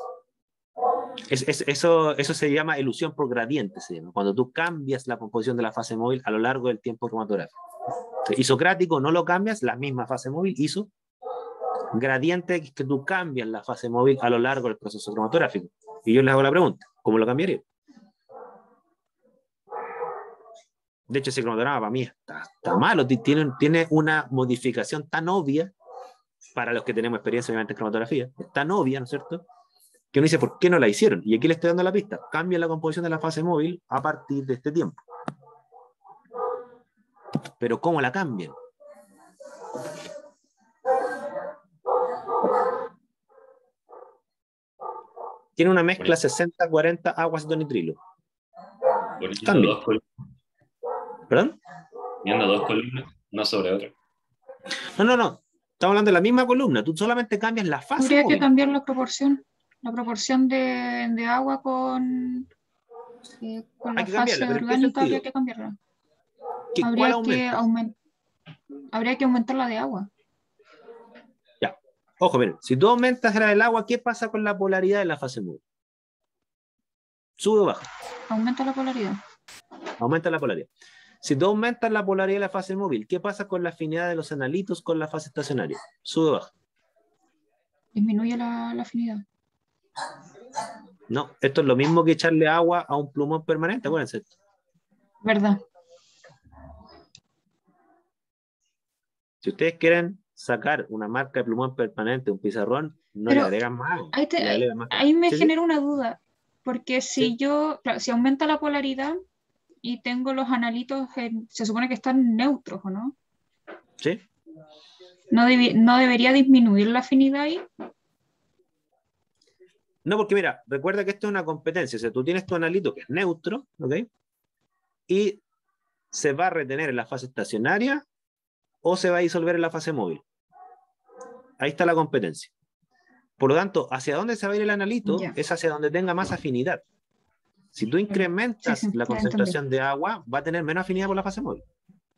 Eso se llama elusión por gradiente, se llama, cuando tú cambias la composición de la fase móvil a lo largo del tiempo cromatográfico. Isocrático no lo cambias, la misma fase móvil, iso. Gradiente es que tú cambias la fase móvil a lo largo del proceso cromatográfico. Y yo les hago la pregunta, ¿cómo lo cambiaría? De hecho, ese cromatograma para mí está malo, tiene una modificación tan obvia, para los que tenemos experiencia obviamente en cromatografía, es tan obvia, ¿no es cierto?, que uno dice, ¿por qué no la hicieron? Y aquí le estoy dando la pista, cambia la composición de la fase móvil a partir de este tiempo. Pero ¿cómo la cambian? Tiene una mezcla 60-40 agua acetonitrilo. Poniendo dos columnas. ¿Perdón? Poniendo dos columnas, una sobre otra. No. Estamos hablando de la misma columna. Tú solamente cambias la fase Habría móvil. que cambiar la proporción de agua con Hay la que cambiarla, fase pero ¿en qué orgánica, sentido? habría que cambiarla. ¿Cuál aumenta? Habría que aumentar la de agua. Ya. Ojo, miren, si tú aumentas la del agua, ¿qué pasa con la polaridad de la fase móvil? ¿Sube o baja? Aumenta la polaridad. Aumenta la polaridad. Si tú aumentas la polaridad de la fase móvil, ¿qué pasa con la afinidad de los analitos con la fase estacionaria? ¿Sube o baja? Disminuye la afinidad. No, esto es lo mismo que echarle agua a un plumón permanente, acuérdense. ¿Verdad? Si ustedes quieren sacar una marca de plumón permanente, un pizarrón, no le Pero agregan más agua. ahí me ¿Sí? genera una duda, porque Sí. si aumenta la polaridad y tengo los analitos, se supone que están neutros, ¿o no? Sí. ¿No debería disminuir la afinidad ahí? No, porque mira, recuerda que esto es una competencia. O sea, tú tienes tu analito que es neutro, ¿ok? Y se va a retener en la fase estacionaria o se va a disolver en la fase móvil. Ahí está la competencia. Por lo tanto, hacia dónde se va a ir el analito es hacia donde tenga más afinidad. Si tú incrementas la concentración de agua, va a tener menos afinidad por la fase móvil.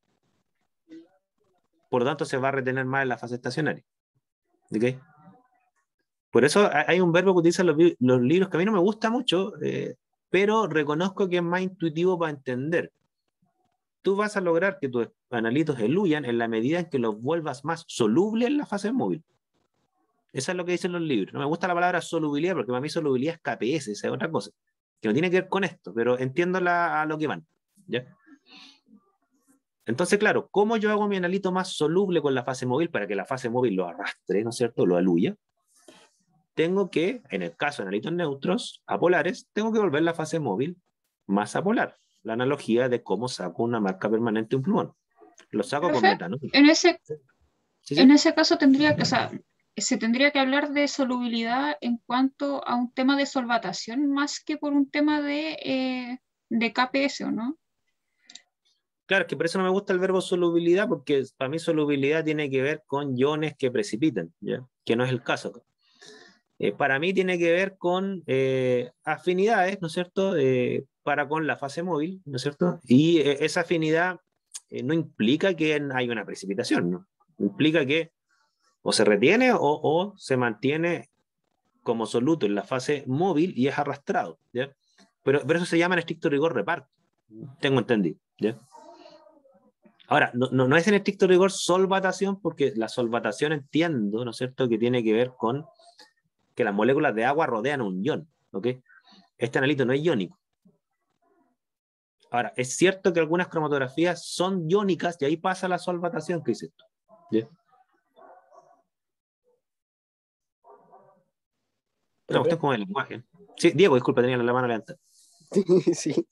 Por lo tanto, se va a retener más en la fase estacionaria. ¿Ok? Por eso hay un verbo que utilizan los libros que a mí no me gusta mucho, pero reconozco que es más intuitivo para entender. Tú vas a lograr que tus analitos eluyan en la medida en que los vuelvas más solubles en la fase móvil. Eso es lo que dicen los libros. No me gusta la palabra solubilidad porque para mí solubilidad es KPS, esa es otra cosa, que no tiene que ver con esto, pero entiendo a lo que van. ¿Ya? Entonces, claro, ¿cómo yo hago mi analito más soluble con la fase móvil para que la fase móvil lo arrastre, ¿no es cierto? Lo aluya. Tengo que, en el caso de analitos neutros, apolares, tengo que volver la fase móvil más apolar. La analogía de cómo saco una marca permanente de un plumón. Lo saco con metano. En ese caso se tendría que hablar de solubilidad en cuanto a un tema de solvatación más que por un tema de KPS, ¿o no? Claro, es que por eso no me gusta el verbo solubilidad, porque para mí solubilidad tiene que ver con iones que precipitan, ¿ya? Que no es el caso acá. Para mí tiene que ver con afinidades, ¿no es cierto? Para con la fase móvil, ¿no es cierto? Y esa afinidad no implica que hay una precipitación, ¿no? Implica que o se retiene o se mantiene como soluto en la fase móvil y es arrastrado, ¿ya? Pero eso se llama en estricto rigor reparto, tengo entendido, ¿ya? Ahora, no es en estricto rigor solvatación, porque la solvatación entiendo, ¿no es cierto?, que tiene que ver con que las moléculas de agua rodean un ion, ¿ok? Este analito no es iónico. Ahora, es cierto que algunas cromatografías son iónicas y ahí pasa la solvatación que dices tú, ¿ya? No, usted es como el lenguaje. Sí, Diego, disculpa, tenía la mano levantada. Sí.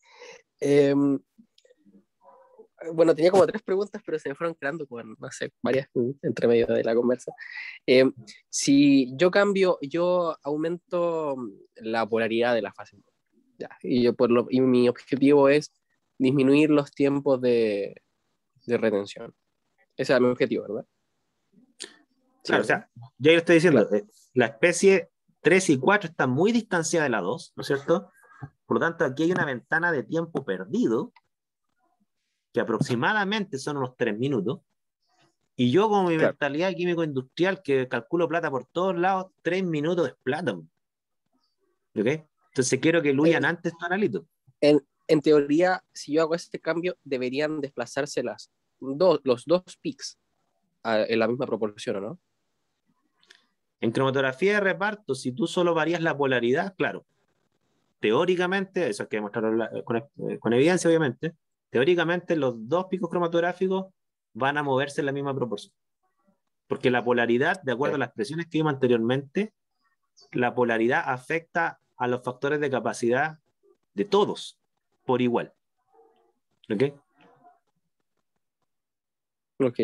Bueno, tenía como 3 preguntas, pero se me fueron creando con, no sé, varias entre medio de la conversa. Si yo aumento la polaridad de la fase. Ya, y mi objetivo es disminuir los tiempos de retención. Ese es mi objetivo, ¿verdad? Claro, ¿Cierto? o sea, ya yo estoy diciendo, Claro. la especie 3 y 4 está muy distanciada de la 2, ¿no es cierto? Por lo tanto, aquí hay una ventana de tiempo perdido, que aproximadamente son unos 3 minutos, y yo con mi Claro. mentalidad químico-industrial, que calculo plata por todos lados, 3 minutos es plata, ¿ok? Entonces quiero que luyan antes tu analito. En teoría, si yo hago este cambio, deberían desplazarse los dos peaks en la misma proporción, ¿o no? En cromatografía de reparto, si tú solo varías la polaridad, claro, teóricamente, eso hay que demostrarlo con evidencia, obviamente, teóricamente los dos picos cromatográficos van a moverse en la misma proporción. Porque la polaridad, de acuerdo a las expresiones que vimos anteriormente, la polaridad afecta a los factores de capacidad de todos por igual. ¿Ok? Ok.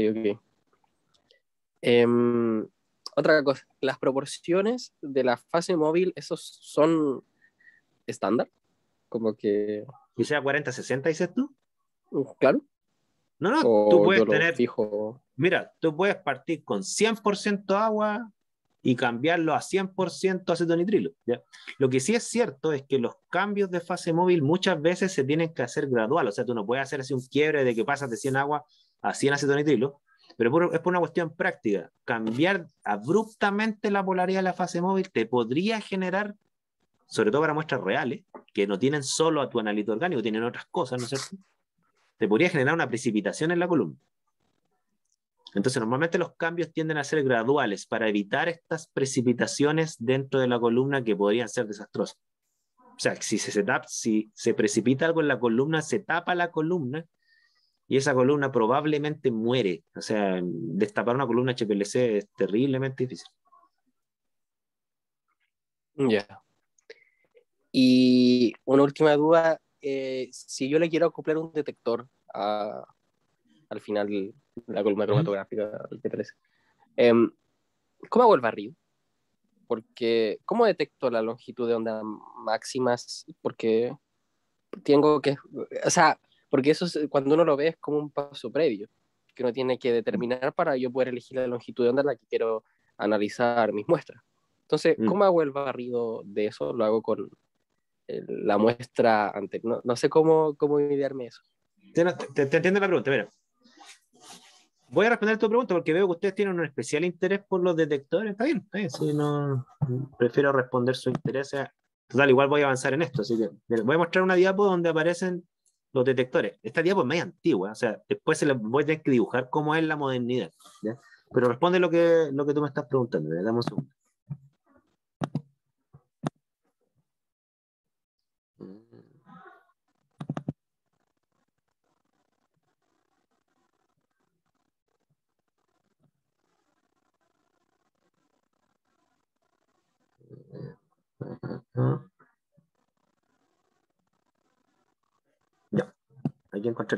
Otra cosa, las proporciones de la fase móvil, ¿esos son estándar? Como que, Que sea 40-60, dices tú. claro, No, tú o yo puedes lo tener, fijo. mira, tú puedes partir con 100% agua y cambiarlo a 100% acetonitrilo, ¿ya? Lo que sí es cierto es que los cambios de fase móvil muchas veces se tienen que hacer gradual, o sea, tú no puedes hacer así un quiebre de que pasas de 100 agua a 100 acetonitrilo, pero es por una cuestión práctica. Cambiar abruptamente la polaridad de la fase móvil te podría generar, sobre todo para muestras reales, que no tienen solo a tu analito orgánico, tienen otras cosas, ¿no es cierto? Te podría generar una precipitación en la columna. Entonces, normalmente los cambios tienden a ser graduales para evitar estas precipitaciones dentro de la columna que podrían ser desastrosas. O sea, si se precipita algo en la columna, se tapa la columna y esa columna probablemente muere. O sea, destapar una columna HPLC es terriblemente difícil. Ya. Y una última duda, si yo le quiero acoplar un detector al final de la columna cromatográfica, ¿qué parece? ¿Cómo hago el barrido? Porque, ¿cómo detecto la longitud de onda máximas? Porque tengo que, o sea, porque eso cuando uno lo ve es como un paso previo, que uno tiene que determinar para yo poder elegir la longitud de onda en la que quiero analizar mis muestras. Entonces, ¿cómo hago el barrido de eso? Lo hago con la muestra anterior. No sé cómo idearme eso. Te entiendo la pregunta, mira. Voy a responder tu pregunta porque veo que ustedes tienen un especial interés por los detectores. Está bien, está bien. Sí, no, prefiero responder su interés. Total, igual voy a avanzar en esto. Así que mira, voy a mostrar una diapo donde aparecen los detectores. Esta diapo es medio antigua, o sea, después se la voy a tener que dibujar cómo es la modernidad, ¿ya? Pero responde lo que tú me estás preguntando. Dame un segundo. Ya, aquí encontré.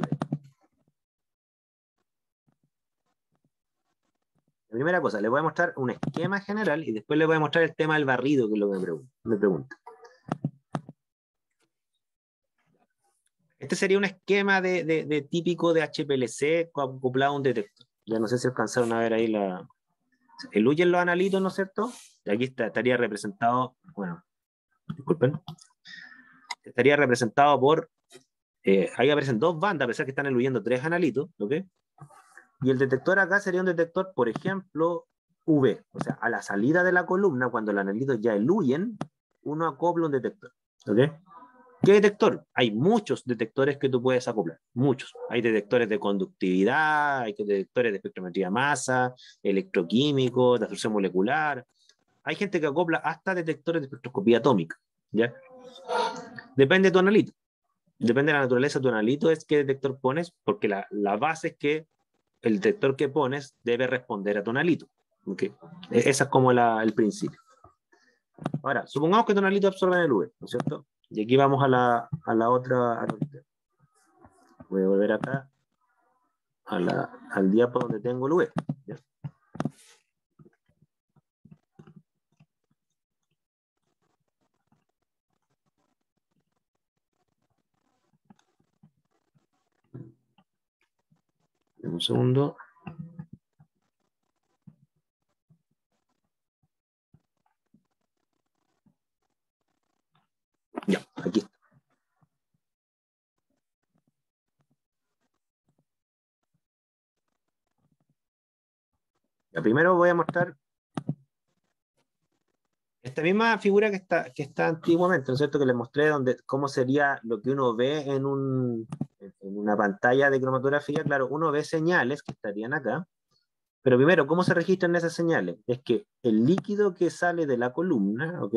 La primera cosa, le voy a mostrar un esquema general y después le voy a mostrar el tema del barrido, que es lo que me pregunta. Este sería un esquema de típico de HPLC acoplado a un detector. Ya no sé si alcanzaron a ver ahí la... Eluyen los analitos, ¿no es cierto? Y aquí estaría representado, bueno, disculpen, estaría representado por, ahí aparecen dos bandas, a pesar que están eluyendo tres analitos, ¿ok? Y el detector acá sería un detector, por ejemplo, V, o sea, a la salida de la columna, cuando los analitos ya eluyen, uno acopla un detector, ¿ok? ¿Qué detector? Hay muchos detectores que tú puedes acoplar, muchos. Hay detectores de conductividad, hay detectores de espectrometría de masa, electroquímicos, de absorción molecular. Hay gente que acopla hasta detectores de espectroscopía atómica, ¿ya? Depende de tu analito. Depende de la naturaleza de tu analito, es qué detector pones, porque la base es que el detector que pones debe responder a tu analito. ¿Okay? Ese es como el principio. Ahora, supongamos que tu analito absorbe en el V, ¿no es cierto? Y aquí vamos a la otra. Voy a volver acá al diapo donde tengo el V. ¿Ya? Un segundo. Ya, aquí está. Ya, primero voy a mostrar esta misma figura que está antiguamente, ¿no es cierto? Que les mostré cómo sería lo que uno ve en una pantalla de cromatografía. Claro, uno ve señales que estarían acá, pero primero, ¿cómo se registran esas señales? Es que el líquido que sale de la columna, ¿ok?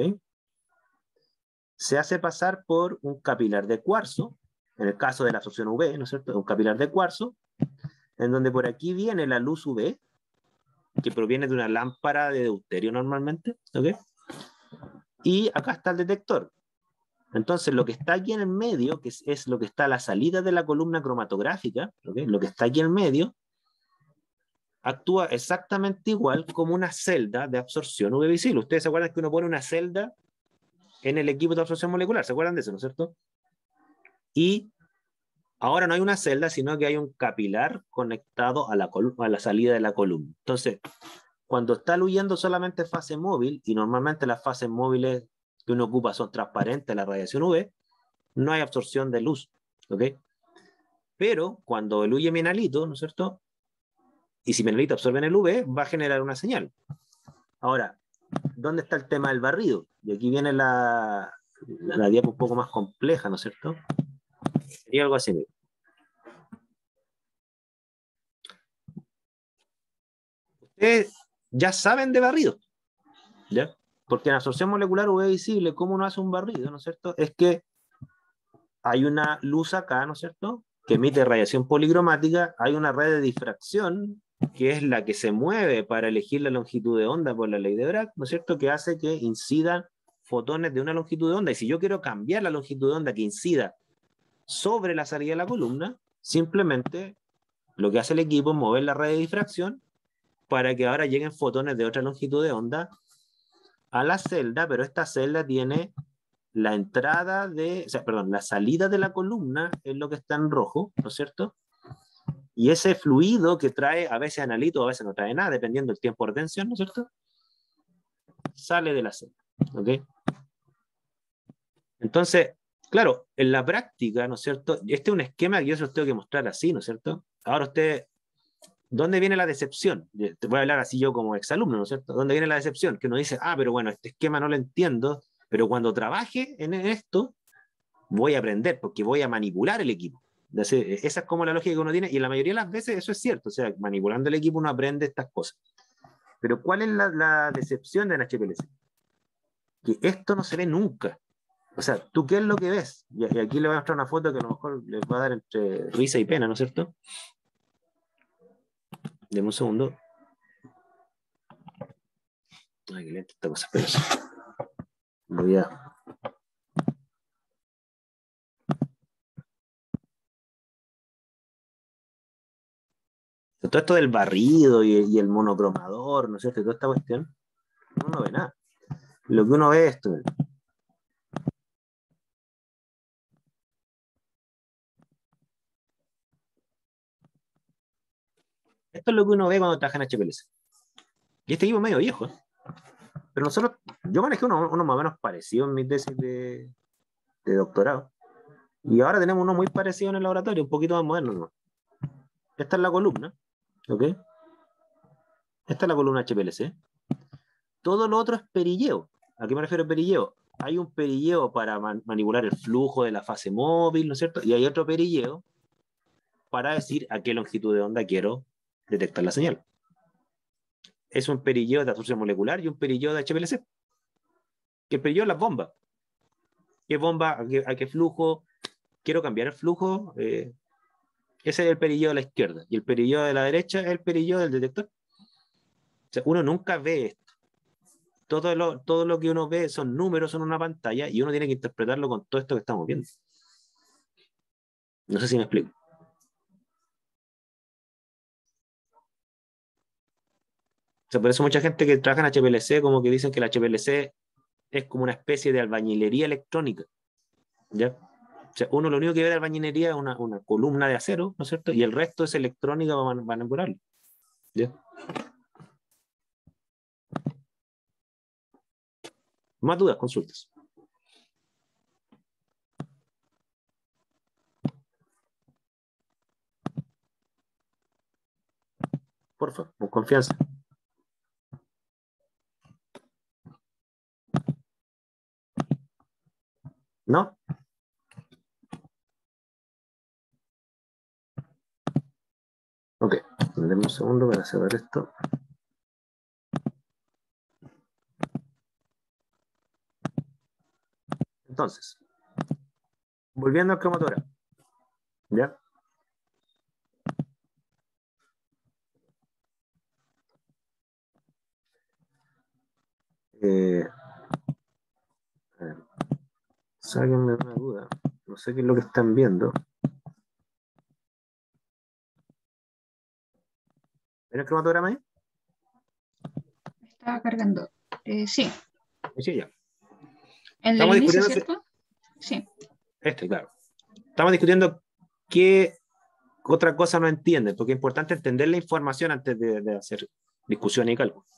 Se hace pasar por un capilar de cuarzo, en el caso de la absorción UV, ¿no es cierto? Un capilar de cuarzo, en donde por aquí viene la luz UV, que proviene de una lámpara de deuterio normalmente, ¿ok? Y acá está el detector. Entonces, lo que está aquí en el medio, que es lo que está a la salida de la columna cromatográfica, ¿okay? Lo que está aquí en medio, actúa exactamente igual como una celda de absorción UV visible. Ustedes se acuerdan que uno pone una celda en el equipo de absorción molecular, ¿se acuerdan de eso, no es cierto? Y ahora no hay una celda, sino que hay un capilar conectado a la salida de la columna. Entonces, cuando está huyendo solamente fase móvil, y normalmente las fases móviles que uno ocupa son transparentes a la radiación UV, no hay absorción de luz, ¿ok? Pero cuando eluye mi analito, ¿no es cierto? Y si mi analito absorbe en el UV, va a generar una señal. Ahora, ¿dónde está el tema del barrido? Y aquí viene la diapo un poco más compleja, ¿no es cierto? Sería algo así. Ustedes ya saben de barrido, ¿ya? Porque en absorción molecular UV visible, ¿cómo uno hace un barrido, ¿no es cierto? Es que hay una luz acá, ¿no es cierto?, que emite radiación policromática, hay una red de difracción, que es la que se mueve para elegir la longitud de onda por la ley de Bragg, ¿no es cierto?, que hace que incidan fotones de una longitud de onda, y si yo quiero cambiar la longitud de onda que incida sobre la salida de la columna, simplemente lo que hace el equipo es mover la red de difracción para que ahora lleguen fotones de otra longitud de onda a la celda, pero esta celda tiene la entrada la salida de la columna es lo que está en rojo, ¿no es cierto? Y ese fluido que trae a veces analito, a veces no trae nada, dependiendo del tiempo de retención, ¿no es cierto? Sale de la celda, ¿ok? Entonces, claro, en la práctica, ¿no es cierto? Este es un esquema que yo se los tengo que mostrar así, ¿no es cierto? Ahora usted, ¿dónde viene la decepción? Te voy a hablar así yo como exalumno, ¿no es cierto? ¿Dónde viene la decepción? Que uno dice, pero bueno, este esquema no lo entiendo, pero cuando trabaje en esto, voy a aprender porque voy a manipular el equipo. Entonces, esa es como la lógica que uno tiene, y la mayoría de las veces eso es cierto, o sea, manipulando el equipo uno aprende estas cosas. Pero ¿cuál es la decepción de HPLC? Que esto no se ve nunca. O sea, ¿tú qué es lo que ves? Y aquí le voy a mostrar una foto que a lo mejor les va a dar entre risa y pena, ¿no es cierto? Deme un segundo. Ay, qué lenta esta cosa, pero voy a... Todo esto del barrido y el monocromador, ¿no es cierto? Y toda esta cuestión, uno no ve nada. Lo que uno ve es esto. Esto es lo que uno ve cuando trabaja en HPLC. Y este equipo es medio viejo, ¿eh? Pero nosotros, yo manejé uno más o menos parecido en mi tesis de doctorado. Y ahora tenemos uno muy parecido en el laboratorio, un poquito más moderno, ¿no? Esta es la columna, ¿ok? Esta es la columna HPLC. Todo lo otro es perilleo. ¿A qué me refiero a perilleo? Hay un perilleo para manipular el flujo de la fase móvil, ¿no es cierto? Y hay otro perilleo para decir a qué longitud de onda quiero detectar la señal. Es un perilleo de absorción molecular y un perilleo de HPLC. Que el perilleo es la bomba. ¿Qué bomba? ¿A qué flujo? Quiero cambiar el flujo. Ese es el perilleo de la izquierda. Y el perilleo de la derecha es el perilleo del detector. O sea, uno nunca ve esto. Todo lo que uno ve son números en una pantalla y uno tiene que interpretarlo con todo esto que estamos viendo. No sé si me explico. O sea, por eso mucha gente que trabaja en HPLC como que dicen que la HPLC es como una especie de albañilería electrónica. ¿Ya? O sea, uno lo único que ve de albañilería es una columna de acero, ¿no es cierto? Y el resto es electrónica para manipularlo. ¿Ya? Más dudas, consultas. Porfa, con confianza. ¿No? Ok, denme un segundo para cerrar esto. Entonces, volviendo al cromatograma. ¿Ya? A ver, sáquenme una duda. No sé qué es lo que están viendo. ¿Ven el cromatograma ahí? Estaba cargando. Sí, Sí, ya. el del Estamos inicio, discutiendo ¿cierto? Sí. claro. Estamos discutiendo qué otra cosa no entienden, porque es importante entender la información antes de hacer discusión y cálculo.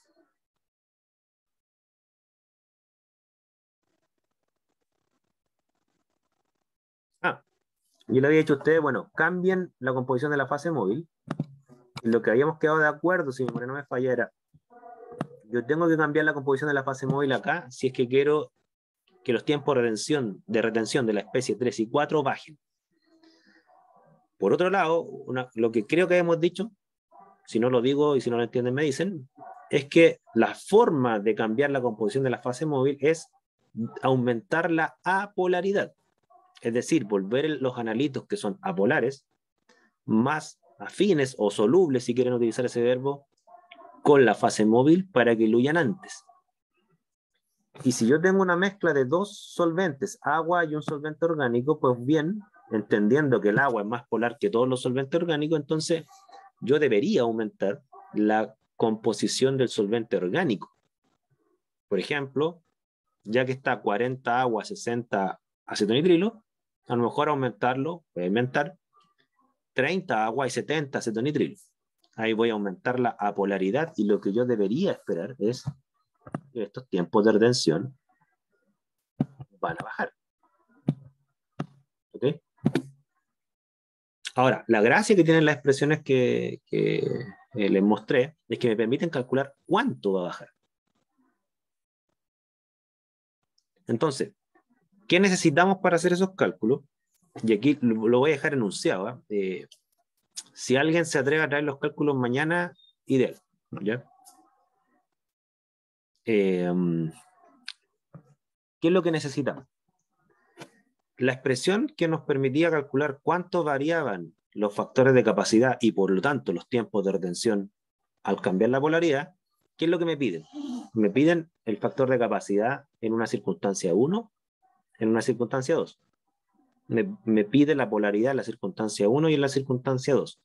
Yo le había dicho a ustedes, bueno, cambien la composición de la fase móvil. Y lo que habíamos quedado de acuerdo, si mi memoria no me falla, era, yo tengo que cambiar la composición de la fase móvil acá si es que quiero que los tiempos de retención de la especie 3 y 4 bajen. Por otro lado, lo que creo que hemos dicho, si no lo digo y si no lo entienden me dicen, es que la forma de cambiar la composición de la fase móvil es aumentar la apolaridad. Es decir, volver los analitos que son apolares más afines o solubles, si quieren utilizar ese verbo, con la fase móvil para que diluyan antes. Y si yo tengo una mezcla de dos solventes, agua y un solvente orgánico, pues bien, entendiendo que el agua es más polar que todos los solventes orgánicos, entonces yo debería aumentar la composición del solvente orgánico. Por ejemplo, ya que está 40 agua, 60 acetonitrilo, a lo mejor aumentarlo, voy a inventar 30 agua y 70 acetonitrilo. Ahí voy a aumentar la apolaridad y lo que yo debería esperar es que estos tiempos de retención van a bajar. ¿Ok? Ahora, la gracia que tienen las expresiones que les mostré es que me permiten calcular cuánto va a bajar. Entonces, ¿qué necesitamos para hacer esos cálculos? Y aquí lo voy a dejar enunciado. Si alguien se atreve a traer los cálculos mañana, ideal. ¿Ya? ¿Qué es lo que necesitamos? La expresión que nos permitía calcular cuánto variaban los factores de capacidad y por lo tanto los tiempos de retención al cambiar la polaridad, ¿qué es lo que me piden? Me piden el factor de capacidad en una circunstancia 1, en una circunstancia 2. Me pide la polaridad en la circunstancia 1 y en la circunstancia 2.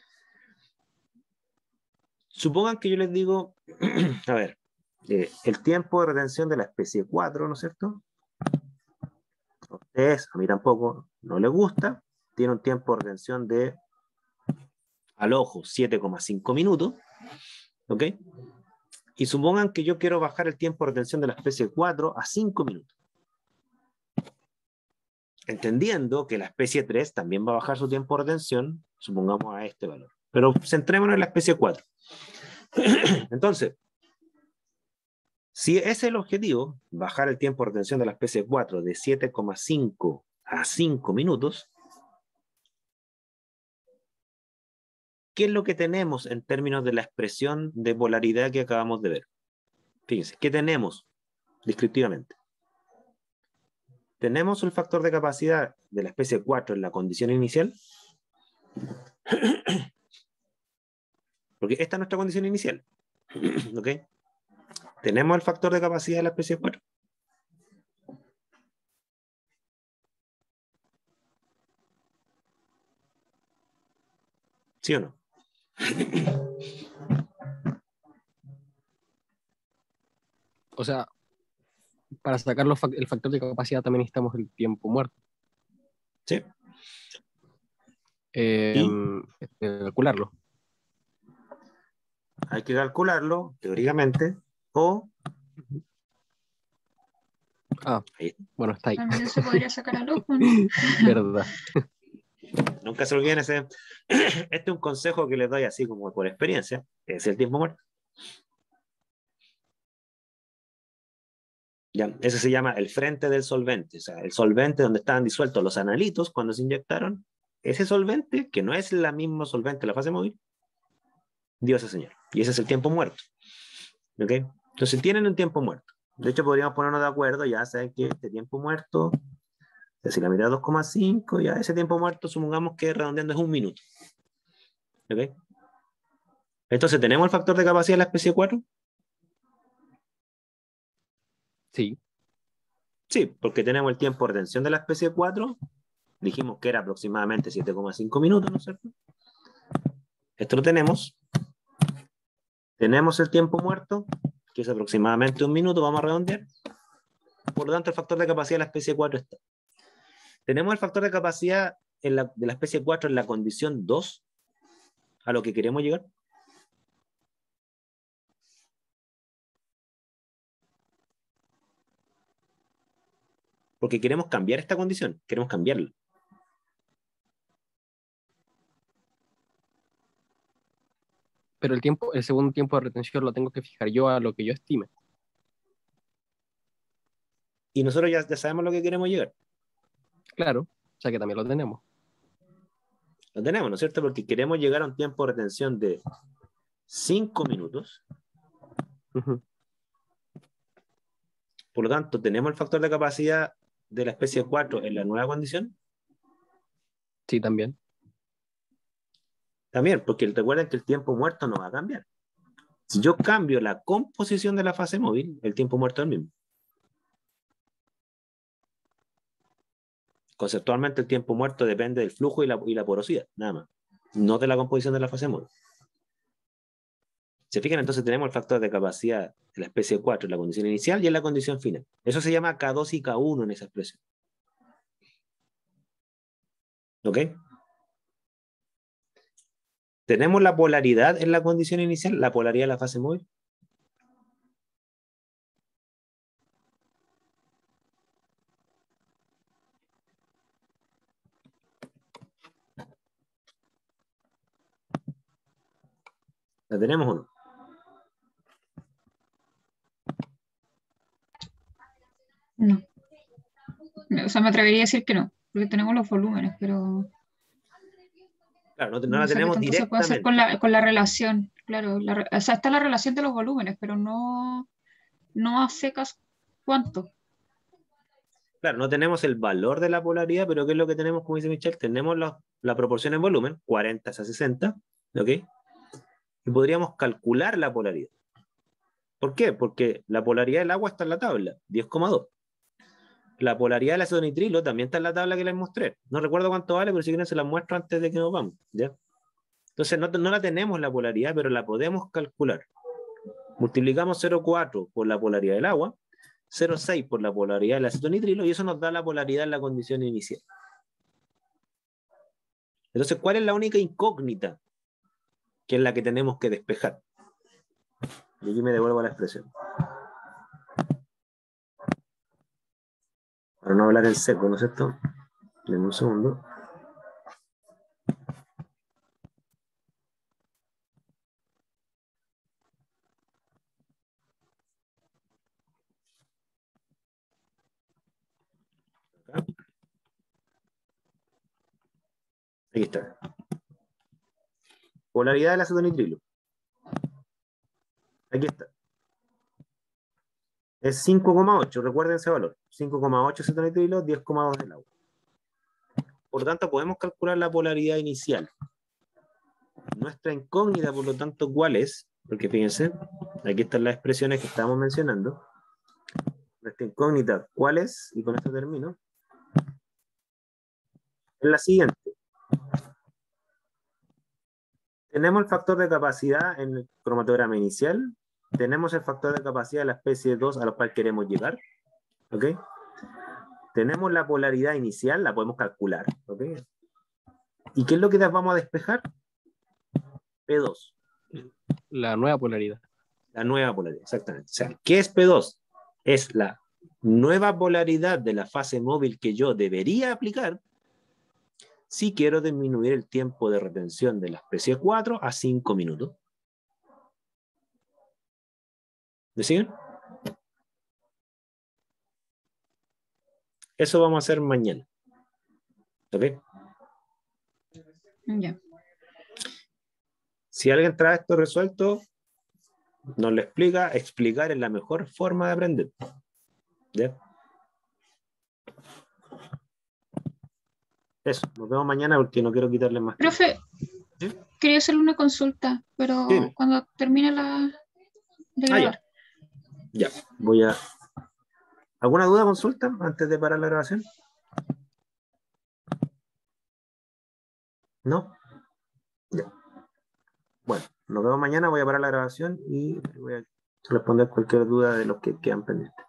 Supongan que yo les digo, a ver, el tiempo de retención de la especie 4, ¿no es cierto? A ustedes, a mí tampoco, no les gusta, tiene un tiempo de retención de al ojo 7,5 minutos, ¿ok? Y supongan que yo quiero bajar el tiempo de retención de la especie 4 a 5 minutos. Entendiendo que la especie 3 también va a bajar su tiempo de retención, supongamos a este valor. Pero centrémonos en la especie 4. Entonces, si ese es el objetivo, bajar el tiempo de retención de la especie 4 de 7,5 a 5 minutos, ¿qué es lo que tenemos en términos de la expresión de polaridad que acabamos de ver? Fíjense, ¿qué tenemos descriptivamente? Tenemos el factor de capacidad de la especie 4 en la condición inicial, porque esta es nuestra condición inicial, ¿ok? Tenemos el factor de capacidad de la especie 4. ¿Sí o no? O sea, para sacar el factor de capacidad también necesitamos el tiempo muerto. Sí. Calcularlo. Hay que calcularlo, teóricamente, o... Ahí. Bueno, está ahí. También se podría sacar al ojo, ¿no? Verdad. Nunca se olviden ese... Este es un consejo que les doy así como por experiencia, es el tiempo muerto. Ya, ese se llama el frente del solvente, o sea, el solvente donde estaban disueltos los analitos cuando se inyectaron, ese solvente, que no es la misma solvente de la fase móvil, dio esa señal. Y ese es el tiempo muerto. ¿Ok? Entonces tienen un tiempo muerto. De hecho, podríamos ponernos de acuerdo, ya saben que este tiempo muerto, si la mitad 2,5, ya ese tiempo muerto, supongamos que redondeando es 1 minuto. ¿Ok? Entonces, ¿tenemos el factor de capacidad de la especie 4? Sí. Sí, porque tenemos el tiempo de retención de la especie 4, dijimos que era aproximadamente 7,5 minutos, ¿no es cierto? Esto lo tenemos. Tenemos el tiempo muerto, que es aproximadamente 1 minuto, vamos a redondear. Por lo tanto, el factor de capacidad de la especie 4 está. Tenemos el factor de capacidad de la especie 4 en la condición 2, a lo que queremos llegar. Porque queremos cambiar esta condición, queremos cambiarla. Pero el segundo tiempo de retención lo tengo que fijar yo a lo que yo estime. Y nosotros ya sabemos lo que queremos llegar. Claro, o sea que también lo tenemos. Lo tenemos, ¿no es cierto? Porque queremos llegar a un tiempo de retención de 5 minutos. Por lo tanto, ¿tenemos el factor de capacidad de la especie 4 en la nueva condición? Sí, también. También, porque recuerden que el tiempo muerto no va a cambiar. Si yo cambio la composición de la fase móvil, el tiempo muerto es el mismo. Conceptualmente, el tiempo muerto depende del flujo y la porosidad, nada más. No de la composición de la fase móvil. ¿Se fijan? Entonces tenemos el factor de capacidad de la especie 4 en la condición inicial y en la condición final. Eso se llama K2 y K1 en esa expresión. ¿Ok? Tenemos la polaridad en la condición inicial, la polaridad de la fase móvil. ¿La tenemos o no? No. O sea, me atrevería a decir que no, porque tenemos los volúmenes, pero Claro, no no la sé qué tenemos tanto se puede hacer directamente. con la relación. Claro, o sea, está la relación de los volúmenes, pero no a secas cuánto. Claro, no tenemos el valor de la polaridad, pero ¿qué es lo que tenemos, como dice Michelle? Tenemos la proporción en volumen, 40 a 60, ¿ok? Y podríamos calcular la polaridad. ¿Por qué? Porque la polaridad del agua está en la tabla, 10,2. La polaridad del ácido nitrilo también está en la tabla que les mostré. No recuerdo cuánto vale, pero si quieren se la muestro antes de que nos vamos, ¿ya? Entonces no la tenemos la polaridad, pero la podemos calcular. Multiplicamos 0,4 por la polaridad del agua, 0,6 por la polaridad del ácido nitrilo, y eso nos da la polaridad en la condición inicial. Entonces, ¿cuál es la única incógnita que es la que tenemos que despejar. Y aquí me devuelvo a la expresión. Para no hablar en seco, ¿no es cierto? Denme un segundo. Acá. Aquí está. Polaridad del acetonitrilo. Aquí está. Es 5,8, recuerden ese valor. 5,8 acetonitrilo, 10,2 del agua. Por lo tanto, podemos calcular la polaridad inicial. Nuestra incógnita, por lo tanto, ¿cuál es? Porque fíjense, aquí están las expresiones que estábamos mencionando. Nuestra incógnita, ¿cuál es? Y con esto termino. Es la siguiente. Tenemos el factor de capacidad en el cromatograma inicial. Tenemos el factor de capacidad de la especie 2 a la cual queremos llegar. ¿Ok? Tenemos la polaridad inicial, la podemos calcular. ¿Ok? ¿Y qué es lo que vamos a despejar? P2. La nueva polaridad. La nueva polaridad, exactamente. O sea, ¿qué es P2? Es la nueva polaridad de la fase móvil que yo debería aplicar si quiero disminuir el tiempo de retención de la especie 4 a 5 minutos. ¿Me siguen? Eso vamos a hacer mañana. ¿Ok? Ya. Si alguien trae esto resuelto, nos lo explica. Explicar es la mejor forma de aprender. ¿Ya? Eso, nos vemos mañana porque no quiero quitarle más tiempo. Profe, ¿Sí? quería hacerle una consulta, pero Dime. cuando termine de grabar. Ya, voy a... ¿Alguna duda, consulta antes de parar la grabación? ¿No? Ya. Bueno, nos vemos mañana, voy a parar la grabación y voy a responder cualquier duda de los que quedan pendientes.